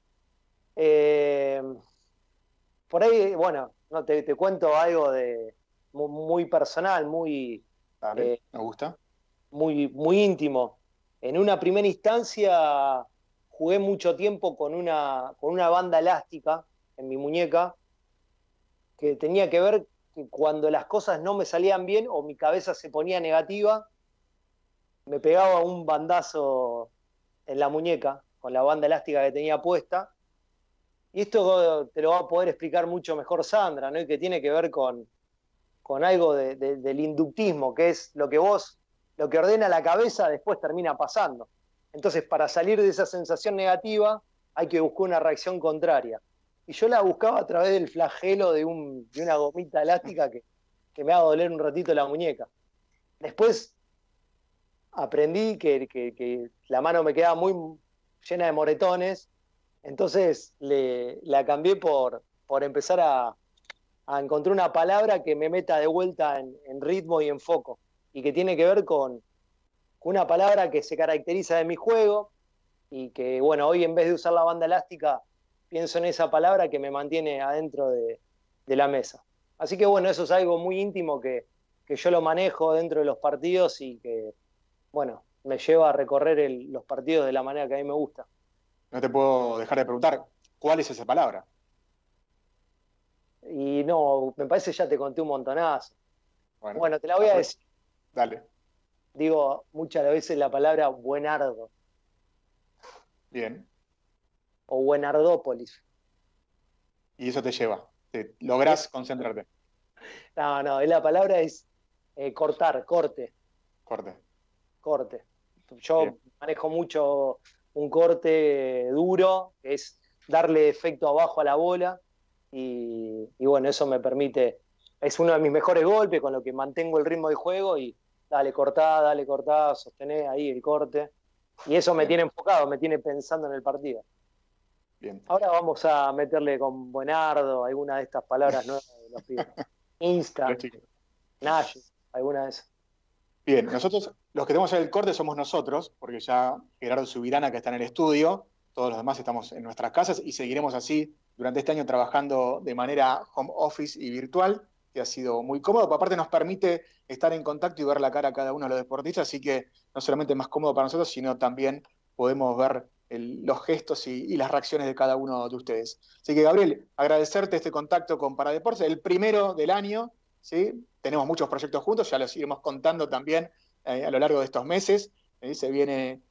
por ahí, bueno, no te cuento algo muy personal, muy... Dale, me gusta. Muy íntimo. En una primera instancia jugué mucho tiempo con una banda elástica en mi muñeca, que tenía que ver que cuando las cosas no me salían bien o mi cabeza se ponía negativa, me pegaba un bandazo en la muñeca con la banda elástica que tenía puesta. Y esto te lo va a poder explicar mucho mejor Sandra, ¿no? Y que tiene que ver con algo del inductismo, que es lo que ordena la cabeza después termina pasando. Entonces, para salir de esa sensación negativa, hay que buscar una reacción contraria. Y yo la buscaba a través del flagelo de una gomita elástica que me haga doler un ratito la muñeca. Después aprendí que la mano me quedaba muy llena de moretones, entonces la cambié por empezar a encontrar una palabra que me meta de vuelta en ritmo y en foco, y que tiene que ver con una palabra que se caracteriza de mi juego, y que, bueno, hoy en vez de usar la banda elástica, pienso en esa palabra que me mantiene adentro de la mesa. Así que, bueno, eso es algo muy íntimo que yo lo manejo dentro de los partidos y que, bueno, me lleva a recorrer los partidos de la manera que a mí me gusta. No te puedo dejar de preguntar, ¿cuál es esa palabra? Y no, me parece que ya te conté un montonazo. Bueno, te la voy a decir. Dale. Digo muchas veces la palabra buenardo. Bien. O Buenardópolis. Y eso te lleva. Lográs concentrarte. No, la palabra es cortar, corte. Corte. Yo manejo mucho un corte duro, que es darle efecto abajo a la bola, y bueno, eso me permite, es uno de mis mejores golpes, con lo que mantengo el ritmo del juego, y dale cortada, sostener ahí el corte, y eso me tiene enfocado, me tiene pensando en el partido. Bien. Ahora vamos a meterle con Buenardo alguna de estas palabras nuevas de los pibes. Insta, Nash, alguna de esas. Bien, nosotros, los que tenemos el corte somos nosotros, porque ya Gerardo Subirana, que está en el estudio, todos los demás estamos en nuestras casas y seguiremos así durante este año trabajando de manera home office y virtual, que ha sido muy cómodo. Aparte nos permite estar en contacto y ver la cara a cada uno de los deportistas, así que no solamente es más cómodo para nosotros, sino también podemos ver los gestos y las reacciones de cada uno de ustedes. Así que, Gabriel, agradecerte este contacto con Paradeportes, el primero del año, ¿sí? Tenemos muchos proyectos juntos, ya los iremos contando también a lo largo de estos meses. Se viene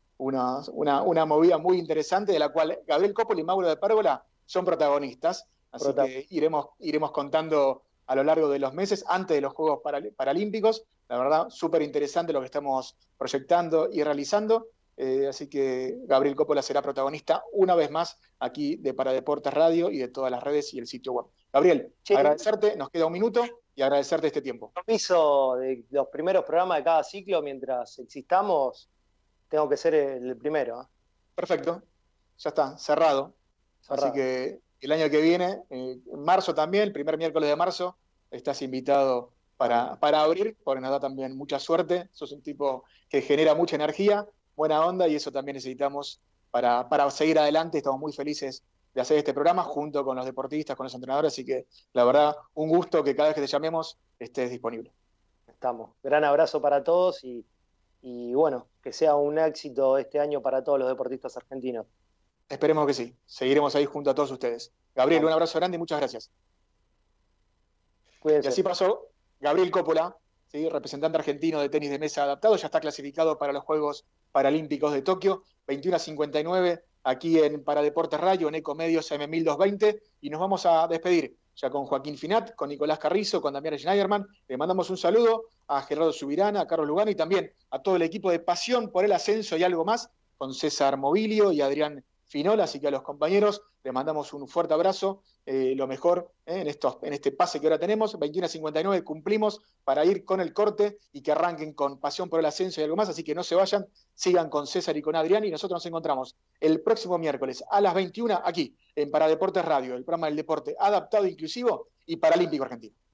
una movida muy interesante de la cual Gabriel Coppola y Mauro de Pérgola son protagonistas, así que iremos contando a lo largo de los meses, antes de los Juegos Paralímpicos. La verdad, súper interesante lo que estamos proyectando y realizando. Así que Gabriel Coppola será protagonista una vez más aquí de Paradeportes Radio y de todas las redes y el sitio web. Gabriel, agradecerte, nos queda un minuto, y agradecerte este tiempo. Compromiso de los primeros programas de cada ciclo, mientras existamos, tengo que ser el primero. Perfecto, ya está, cerrado. Así que el año que viene, en marzo también, el primer miércoles de marzo, estás invitado para abrir, porque nos da también mucha suerte. Sos un tipo que genera mucha energía, buena onda, y eso también necesitamos para seguir adelante. Estamos muy felices de hacer este programa junto con los deportistas, con los entrenadores, así que la verdad, un gusto que cada vez que te llamemos estés disponible. Estamos. Gran abrazo para todos y bueno, que sea un éxito este año para todos los deportistas argentinos. Esperemos que sí. Seguiremos ahí junto a todos ustedes. Gabriel, un abrazo grande y muchas gracias. Cuídense. Y así pasó Gabriel Coppola, ¿sí? Representante argentino de tenis de mesa adaptado, ya está clasificado para los Juegos Paralímpicos de Tokio, 21:59 aquí en Paradeportes Radio, en Ecomedios AM1220, y nos vamos a despedir ya con Joaquín Finat, con Nicolás Carrizo, con Damián Schneiderman. Le mandamos un saludo a Gerardo Subirana, a Carlos Lugano y también a todo el equipo de Pasión por el Ascenso y algo más, con César Mobilio y Adrián Finola, así que a los compañeros les mandamos un fuerte abrazo, lo mejor en este pase que ahora tenemos, 21:59 cumplimos para ir con el corte y que arranquen con Pasión por el Ascenso y algo más, así que no se vayan, sigan con César y con Adrián, y nosotros nos encontramos el próximo miércoles a las 21 aquí en Paradeportes Radio, el programa del deporte adaptado, inclusivo y paralímpico argentino.